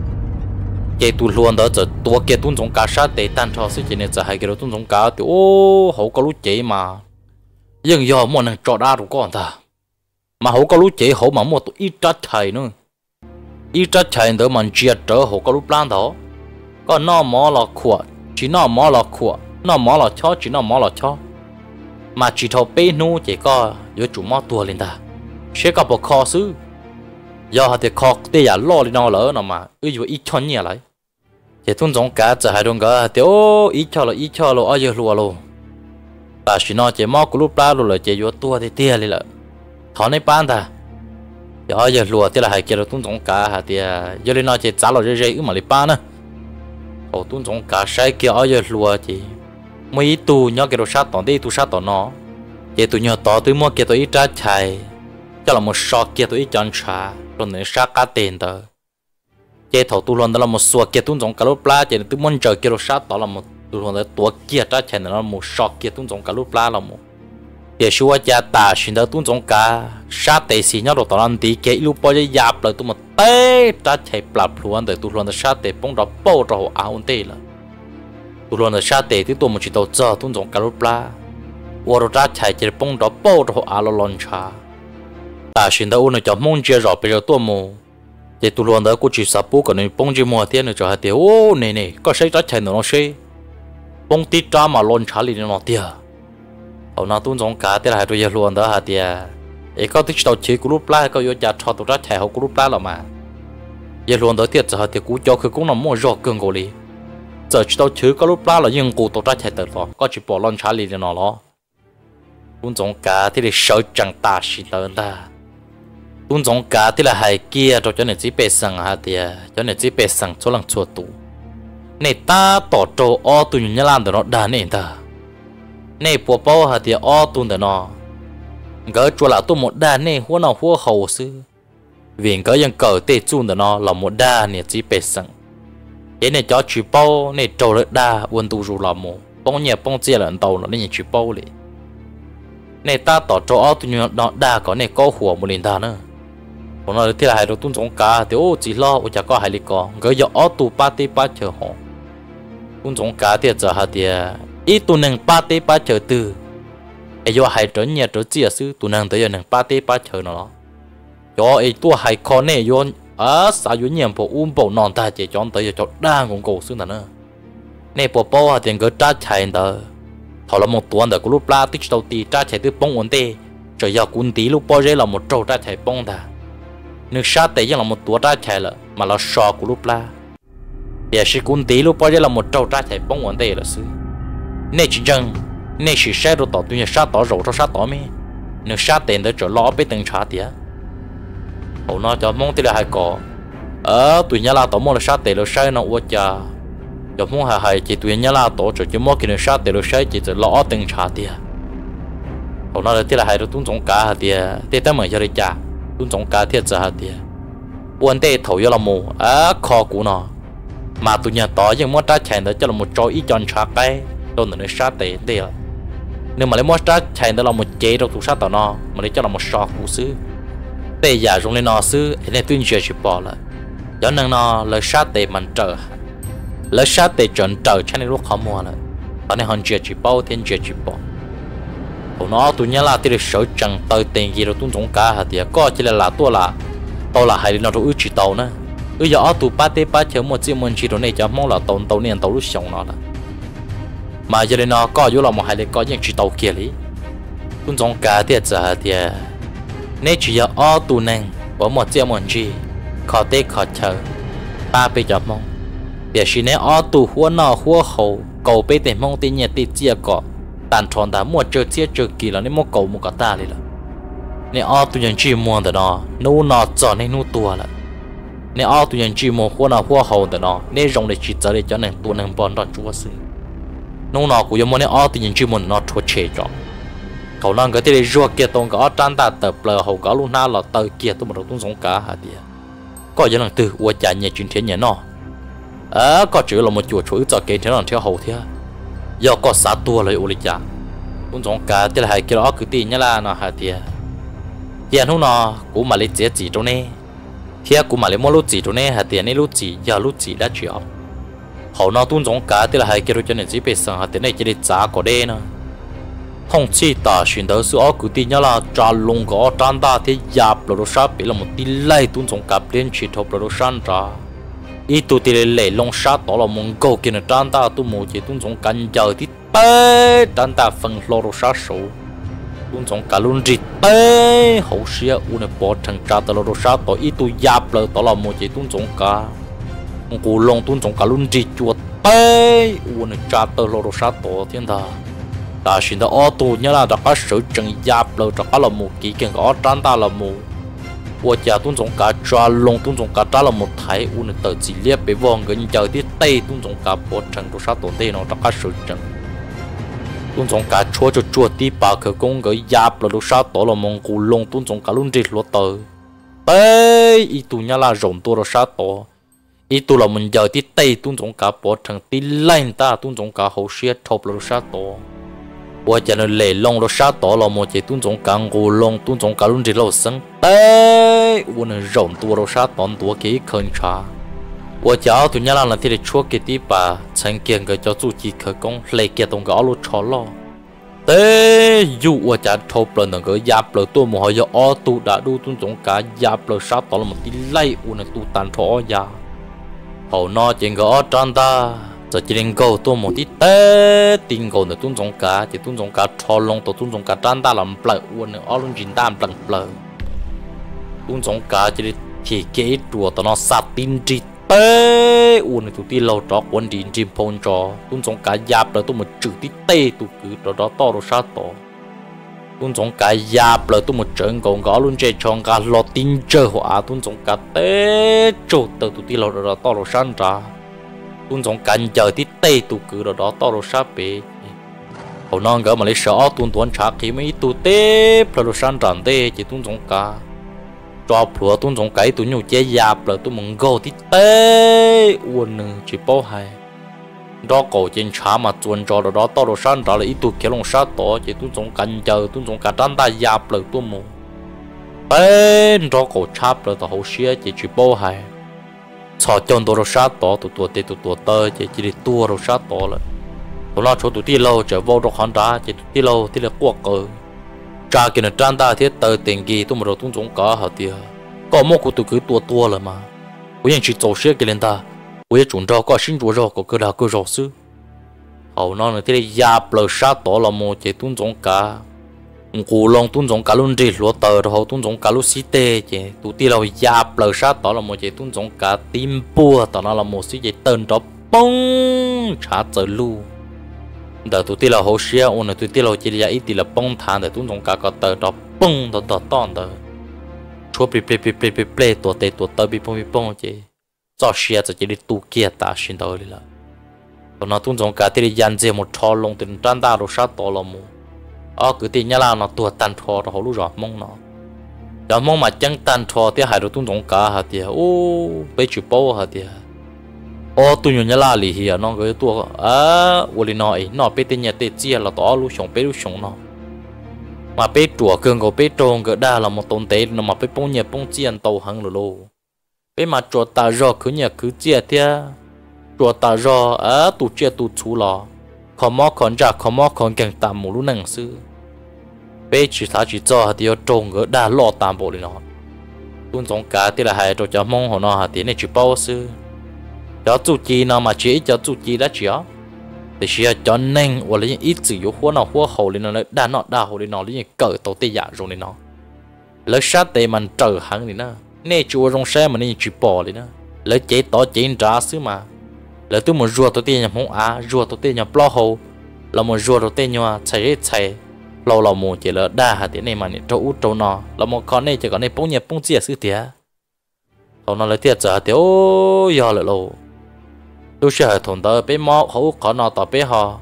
chỉ tu luôn đó giờ tua kia tuôn trong cả sát tệ tan cho sự chỉ nên giờ hai kia tuôn trong cả thì ô hậu có lúc chỉ mà nhưng giờ mọi người trò đa đủ con ta mà hậu có lúc chỉ hậu mà một tụi ít trách thầy nữa ít trách thầy đó mình chia trở hậu có lúc plan đó có nó mỏ là khua chỉ nó mỏ là khua nó mỏ là chó chỉ nó mỏ là chó mà chỉ thầu bê nu chỉ có giữa chủ mỏ tua lên ta sẽ có một kho xứ giờ thì kho để giả lo lên nó lỡ nào mà ư dù ít cho nhiều lại thì tuân giống cả giờ hai đồng cả thì ô ít cho là ít cho là ở giờ lùa luôn và chỉ nó chỉ mỏ của lúc ba luôn là chỉ giữa tua thì tia lên là thọ này bán ta thì ở giờ lùa thì là hai kia là tuân giống cả thì giờ lên nó chỉ trả là dễ dễ mà lấy bán nữa ồ tuân giống cả sai kia ở giờ lùa thì mấy tu nhớ cái đồ sát tỏng đi tu sát tỏng nó cái tu nhớ tỏ tu mua cái tu ít trái chạy cho là một sọ kia tu ít chọn trà rồi nữa sát cá tiền đó cái thầu tu luôn đó là một số kia tu giống cả lúc lá cái tu muốn chờ cái đồ sát tỏ là một tu luôn đó tua kia trái chạy nó là một sọ kia tu giống cả lúc lá là một cái số cha ta xin đó tu giống cả sát tệ xí nhớ đồ tỏ làm tí cái lúc bao giờ dạp lại tu một té trái chạy bạp luôn để tu luôn đó sát tệ bông đó bao rồi áo tê là tu luôn là sát tệ thì tôi một chỉ tàu giờ tuôn giống cả lúc lá, và rồi ra chạy chỉ bông đó bao rồi áo lon cha, ta xin đâu nó cho mong chia rõ bây giờ tôi mua, thì tu luôn đó cũng chỉ sắp bố còn nên bông chỉ mua tiền nữa cho hai tiền, ô này này có xây ra chạy nó xây, bông tít ra mà lon cha liền nó tiền, họ nói tuôn giống cả tiền là hai đôi giờ luôn đó hai tiền, ấy có tích tàu chỉ của lúc lá có vô trả cho tụi ra chạy họ của lúc lá là mà, giờ luôn đó tiền cho hai tiền cũ cho佢cũng nằm mua rõ cưng gọi đi giờ chỉ tao chữ có lúc lá là nhưng cụ tao ra chạy tới đó có chỉ bỏ lon trả liền nó lo tuôn giống cả thì để sợ chẳng ta xí tới ta tuôn giống cả thì là hai kia rồi cho nên chỉ bê sang hả thì cho nên chỉ bê sang cho lần chua tụ này ta tỏ trâu o tụi nhớ làm được nó đa nên ta này bỏ bao hả thì o tụi được nó gỡ chua là tôi một đa này hoa nào hoa hậu sư vì gỡยังcờ tê chun được nó là một đa này chỉ bê sang cái này cho chỉ bao này trâu được đa quân tu rù làm mồ bông nhẹ bông chia là tàu nó nên chỉ bao liền này ta tỏ trâu áo tụi nó đa có này có hùa một liền ta nữa còn nó thì là hai đứa tuân giống cá thì ô chỉ lo ô chả có hai lý con gửi cho áo tụ ba tê ba chờ họ tuân giống cá thì giờ hai thì ít tụ nâng ba tê ba chờ từ ai do hai trở nhẹ trở chia sư tụ nâng tới giờ nâng ba tê ba chờ nó do ai tua hai con này do à sao dối nhiệm bộ um bộ non ta chỉ chọn tới giờ cho đa ngôn cổ xương nữa nè bộ bao tiền cứ trả chạy đó thọ là một tuần đó của lúc la tích đầu tì trả chạy từ bông ổn tê rồi giờ cuốn tí lúc bao giờ là một trâu trả chạy bông ta nước sát tê là một tuần trả chạy là mà là sò của lúc la giờ chỉ cuốn tí lúc bao giờ là một trâu trả chạy bông ổn tê là xứ nè chỉ rằng nè chỉ xe đồ tỏ tuy sát tỏ rồi cho sát tỏ mi nước sát tê đó trở lo bên từng trả tía họ nói cho mong thì là hai cỏ ở tụi nhà la tổ mong là sát tệ là sai nó quá cha cho mong hai hai chỉ tụi nhà la tổ cho cho mong cái sát tệ là sai chỉ cho lõ từng trả tiền họ nói là thì là hai đứa tuân trọng cả hạt tiền thì tới mày cho đi cha tuân trọng cả thiệt giờ hạt tiền vấn đề thầu cho là mù ở kho của nó mà tụi nhà tổ nhưng muốn trả钱đó cho là một trò ít chọn trả cái đâu nữa sát tệ đây là nếu mà lấy muốn trả钱đó là một chế đâu tụi sát tao nó mà lấy cho là một sọ phụ sư bây giờ trong này nó sư nên tuyên truyền chỉ bỏ lại cho nên nó là sát tệ mình trở là sát tệ chuẩn trở cho nên lúc không mua lại cho nên hắn chỉ bao thiên chỉ chỉ bỏ còn nó tụi nhá là thì được sở chẳng tới tiền gì đâu tuân trọng cả hả thì có chỉ là là tôi là tôi là hay nó rồi chỉ tàu nữa bây giờ tụi ba tê ba chờ một chiếc mình chỉ đồ này cho mong là tàu tàu này tàu lúc sống nó là mà giờ này nó có vô là một hai lấy có những chỉ tàu kia lý tuân trọng cả thì giờ thì nên chỉ có ở tù nền của một chiếc mòn gì khó tê khó chờ ba bây giờ mong để chỉ nên ở tù hoa nọ hoa hậu cầu bây để mong tên nhà tê chia cọ tàn tròn đã mua chơi chia chơi kỳ là nên mua cầu mua cả ta đi là nên ở tù nhân chỉ mua được nó nô nọ chọn nên nô tua là nên ở tù nhân chỉ mua hoa nọ hoa hậu được nó nên rong để chỉ cho để cho nên tù nền bòn đó chúa sư nô nọ của giống nên ở tù nhân chỉ mua nó thua chế cho cậu nói cái thì ruột kia tông có trăn ta tập lờ hậu có luôn na là tới kia tôi một đầu tung giống cá hả đi có những lần từ qua trả nhẹ chuyện thế nhẹ nó à có chữ là một chuột chuối cho cái thế nào theo hậu thế do có sát tua lấy ô lịch trả tung giống cá thì là hai cái đó cứ tin nhá là nó hả đi hiện hôm nọ cũng mà lấy chế chỉ trong này hiện cũng mà lấy mua lúa chỉ trong này hạt tiền này lúa chỉ giờ lúa chỉ đã chịu hậu nọ tuôn giống cá thì là hai cái rồi cho nên chỉ bị sang hạt tiền này chỉ để giá có đây nữa thông chi ta chuyển đầu sự ở cứ tin nhá là trả lông có tràn ta thì giáp rồi sát bị là một tí lây tuôn giống cá đến chỉ thọc rồi san ra ít tu thì lệ lông sát đó là mong cầu kia là tràn ta tu một chỉ tuôn giống cắn giờ thì bé tràn ta phần lô rồi sát số tuôn giống cá luôn rít bé hậu xia u này bỏ thằng trả tao rồi sát đó ít tu giáp rồi đó là một chỉ tuôn giống cá cú lông tuôn giống cá luôn rít chuột bé u này trả tao rồi sát đó thiên thà ta xin đó ô tô nhớ là đã có sự trừng giáp rồi đã có là một kỹ kiện có trán ta là một của cha tuôn giống cả tra lông tuôn giống cả tra là một thái u này tờ chỉ liếc bị vòng gần chờ tiết tây tuôn giống cả bộ trần đồ sát tổ tây nó đã có sự trừng tuôn giống cả chúa cho chúa tí bà khởi công cái giáp rồi đồ sát tổ là mong cù lông tuôn giống cả luôn rít lúa tờ tây ít tu nhớ là rộng tu đồ sát tổ ít tu là mình chờ tiết tây tuôn giống cả bộ trần tí lên ta tuôn giống cả hậu xia thộp đồ sát tổ我讲的雷龙都杀到了，我这顿种干过龙，顿种干龙这老生，哎，我能肉多都杀当多给看查。我叫tu nhà là thì để chua cái tí bà, thành kiện cái cho chủ chỉ khởi công lấy cái đồng cái alo chó lo. Thế dù我讲偷不能个压不多么还要二度打度顿种干压不杀到了么的累，我能度单超压。后那整个二长大。giờ chỉ nên go tôi một tí té tiền go nữa tuôn giống cá chỉ tuôn giống cá cho lông tôi tuôn giống cá trăn ta làm bự uốn nữa ông chín ta làm bự tuôn giống cá chỉ thì cái đùa tao nó sát tin chỉ té uốn nữa tụi tí lâu đó uốn đi chim phong cho tuôn giống cá giáp rồi tôi một chữ tí tê tụi cứ đó đó to rồi sát to tuôn giống cá giáp rồi tôi một trận còn có luôn chơi chọn cá lọt tin chơi hỏa tuôn giống cá té trâu từ tụi tí lâu đó to rồi sát ra tuôn giống cành chờ tí tây tụ cứ đó đó to rồi sát bể hầu non gỡ mà lấy sợ tuôn tuôn chả khi mấy tụ tê rồi san tràn tê chỉ tuôn giống cá cho phở tuôn giống cái tụ nhiều chế giáp rồi tụ mừng gò tí tê uốn chỉ bao hai đó cổ trên chả mà tuôn cho đó đó to rồi san tràn là ít tụ kéo lông sát to chỉ tuôn giống cành chờ tuôn giống cá trăn ta giáp rồi tụ mù bên đó cổ cháp rồi tụ hậu xía chỉ chỉ bao hai cho chọn đồ sát to tụt tụt tụt tụt tụt tơ chỉ chỉ tua đồ sát to lại tụi nó cho tụi ti lâu trở vô đồ khán đá chỉ tụi ti lâu ti là quật cờ cha kia là trang ta thiết tơ tiền gì tụi mình đồ tung giống cả hả tiệt có một cụ tụi cứ tua tua là mà bây giờ chỉ走些给人ta bây giờ chúng ta có sinh chúa rồi có cơ đào cơ rồi sư hậu nó là ti là giáp lờ sát to là một chỉ tung giống cả cú long tung giống cá luôn đi lúa tờ rồi tung giống cá lúc xí tê chứ tụi ti lâu giáp lờ sát đó là một chỉ tung giống cá tim bùa đó nó là một xí chỉ tên đó bông trả trở lu đợt tụi ti lâu hậu xía ôn là tụi ti lâu chỉ là ít ti là bông than để tung giống cá có tờ đó bông đó đó to đó chúa bị bị bị bị bị bị tụi tê tụi tờ bị bông bị bông chứ cho xía cho chỉ đi tu kia ta xin đâu đi là tụi nó tung giống cá ti là dàn dê một trò lông từ trăn ta rồi sát to là một ờ cứ tin nhá là nó tua tan thò rồi lúc rồi mong nó giờ mong mà chẳng tan thò thì hai đứa tung giống cá hả tiệt ô bây chịu bao hả tiệt ô tụi nhá là lì hìa nó cái tua à ô lì nói nó bây tin nhá tết chia là tao lúc sống bây lúc sống nó mà bây chùa cường có bây tròn cái đa là một tôn tế nó mà bây bông nhá bông chia tàu hăng rồi luôn bây mà chùa ta rõ cứ nhá cứ chia tiệt chùa ta rõ à tụi chia tụi chú lò khó mò còn ra khó mò còn càng tạm một lúc năng sư bây chỉ thà chỉ cho thì trồng ở đa lo tạm bộ này nó tuôn giống cá thì là hai trâu cho mong họ nó hạt tiền này chỉ bao sư cho chủ chi nó mà chỉ cho chủ chi đã chữa thì chỉ cho nên hoặc là những ít sử dụng hoa nào hoa hậu lên nó đa nọ đa hậu lên nó những cỡ tàu tê giả rồi lên nó lấy sát tê mình trở hẳn đi nữa nè chùa trong xe mà nên chỉ bỏ đi nữa lấy chế tỏ chế trả xứ mà lấy tôi một rùa tôi tiền nhà mong á rùa tôi tiền nhà plo hậu là một rùa tôi tiền nhà chạy chạy lâu lâu một chỉ là đa hạt tiền này mà này trâu trâu nọ là một con này chỉ có này bông nhẹ bông chia xứ tía sau nó lấy tiền trả tiền ô giờ lại lâu tôi sẽ thằng đó bé mò hậu có nọ tao bé họ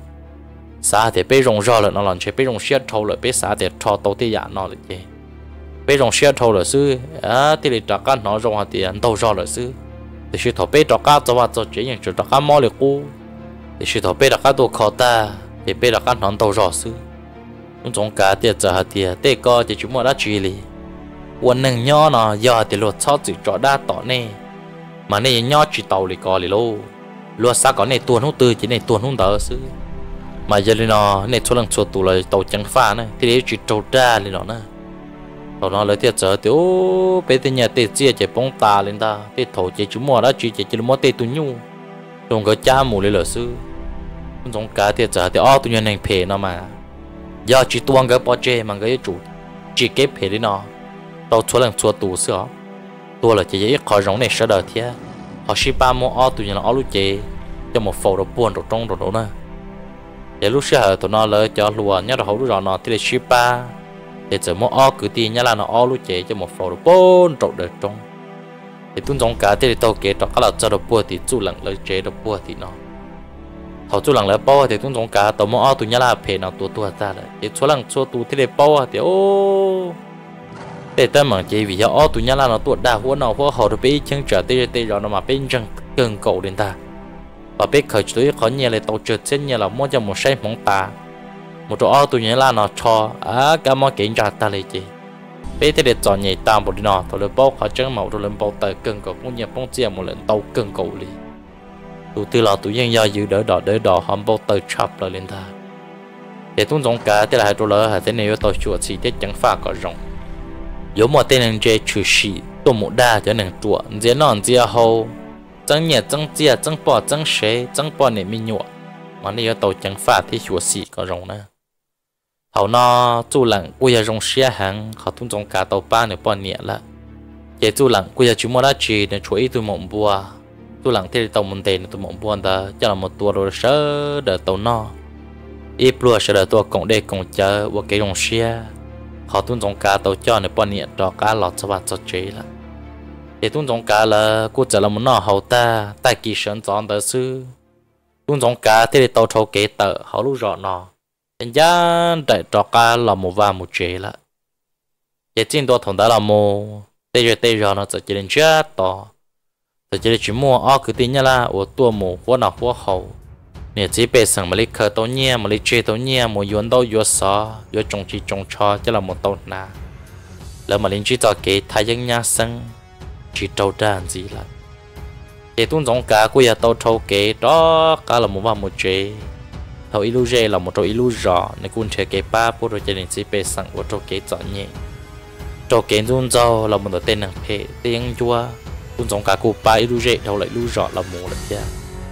xã thì bé rong rò lại nó làm chơi bé rong xe thâu lại bé xã thì cho tàu tiền giả nó lại chơi bé rong xe thâu lại xứ à thì để trả căn nó rong hạt tiền tàu rò lại xứ thì sự thọ bé trả cá cho vào cho chuyện những chuyện trả cá mò lại cũ thì sự thọ bé trả cá đồ khó ta thì bé trả cá nó tàu rò xứ những种cá tiền trả hạt tiền tê co thì chúng mình đã truy lý วันหนึ่งย่อเนาะย่อแต่รถชอบจิจอดได้ต่อเน่มาในย่อจีเตาเลยก่อนเลยโลรถซักก่อนในตัวนู้นตื่นจีในตัวนู้นเดอซื้อมาเยอะเลยเนาะในช่วงช่วงตัวเลยเตาจังฟ้าเนี่ยที่เดี๋ยวจีจอดได้เลยเนาะนะตอนนั้นเลยที่เจอเดี๋ยวไปที่เนี่ยเตะเจี๊ยจะป้องตาเลยตาเตะโถจะจุ่มมัวแล้วจีจะจุ่มมัวเตะตัวยูตรงก็จ้าหมูเลยเหรอซื้อตรงกาที่เจอเดี๋ยวอ้อตัวยันแหงเพเนาะมาย่อจีตัวก็ปอเจมันก็จะจุดจีเก็บเพเลยเนาะตอนช่วงช่วงตัวเสือตัวเลยจะยิ่งขอร้องในเสด็จเทียhọ chỉ ba món ở tụi nó ở lúc chế cho một phẩu đồ buồn đồ trong đồ đó nè để lúc xưa tụi nó lấy cho lúa nhớ đồ hậu lúc nó thì là chỉ ba để giờ món ở cứ tiền nhớ là nó ở lúc chế cho một phẩu đồ buồn đồ đồ trong để tuân trong cả thì tao kể cho các là cho đồ buồn thì chú lặng lấy chế đồ buồn thì nó họ chú lặng lấy bao thì tuân trong cả tao món ở tụi nhớ là phê nào tua tua ra lại để chú lặng chú tụi thì để bao thì ô để ta mà chỉ vì họ tụi nhá là nó tuột đa huống nào huống họ được biết chân trở tê tê rồi nó mà bên chân gần cầu đến ta và biết khởi chuối khó nhẹ lại tàu trượt trên nhẹ là mua cho một say móng ta một chỗ tụi nhá là nó cho à cả món kiện trả ta lấy gì biết thế để chọn nhẹ tam một đi nó tụi lên bao họ chân màu tụi lên bao tờ gần cầu cũng nhẹ bông chia một lần tàu gần cầu đi tụi tư là tụi nhân do giữ đỡ đỏ đỡ đỏ họ bao tờ chập lại lên ta để tuân giống cả thế là hai chỗ lỡ hai thế này tàu chuột chỉ thế chẳng pha có rộng有么的人在出事，多么大就能做，这样子后，整年整季整包整水整包你没有，嘛你要到整发的学习个容呢。后呢，做人我也用时间，好通从家到半年半年了，也做人我也去莫拉去，那出一堆梦不啊，做人ที่到门店ตัว梦不的，叫我ตัวเรา舍的到那，一不舍的ตัว讲的讲着，我给用时。họ tuân trong cá tàu cho này bọn nhiệt đó cá lọt cho bạn cho chế là để tuân trong cá là cô trở là muốn nó hậu ta tại kỳ sơn chọn tờ sư tuân trong cá thì tàu trâu kế tờ họ lúc rõ nó nhân dân đại trò cá là một và một chế là để trên đó thằng đó là một tê rồi tê rồi nó sẽ chỉ đến chết to sẽ chỉ chỉ mua ở cứ tin nhá là ở tua một hoa nào hoa hậu nè chỉ bé sang mà lấy khờ tàu nhẹ mà lấy chơi tàu nhẹ một yuan đâu yuan sò yuan trồng chi trồng cho cho là một tàu na lỡ mà lên chỉ cho cái thái dân nhà sinh chỉ trâu đàn gì là để tuân giống cả của nhà tàu trâu cái đó cả là một vài một chế thầu ilu dê là một trâu ilu rõ nên cũng chơi cái ba bố rồi cho nên chỉ bé sang của trâu cái chọn nhẹ trâu cái tuân dâu là một tờ tên nàng phê tiếng chua tuân giống cả của ba ilu dê thầu lại ilu rõ là một là kia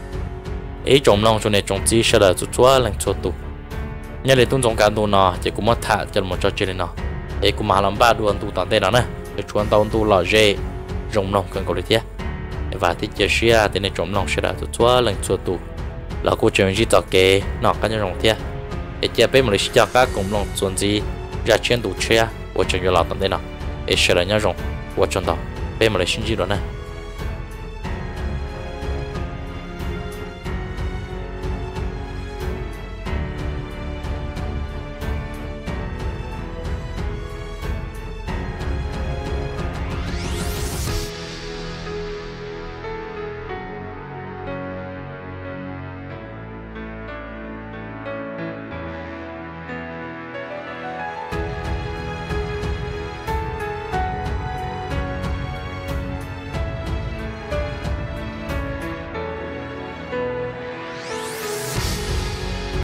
ấy trồng long cho nên trồng chỉ sẽ là chút chúa lần chút tụ nhớ để tuân trồng cá tụ nọ chỉ cũng mất thả cho một trò chơi này nọ ấy cũng mà làm ba đuôn tụ tận đây đó nè để chuan tàu tụ lò dê trồng long cần cầu được chứ và thì chỉ xia thì nên trồng long sẽ là chút chúa lần chút tụ là cô trường chỉ cho cái nọ cái như trồng thế để chỉ bên mình sẽ các cùng long chuẩn gì ra chuyên tụ chơi 我trường cho lò tận đây nọ ấy sẽ là nhớ trồng 我 chọn đó bên mình xin gì đó nè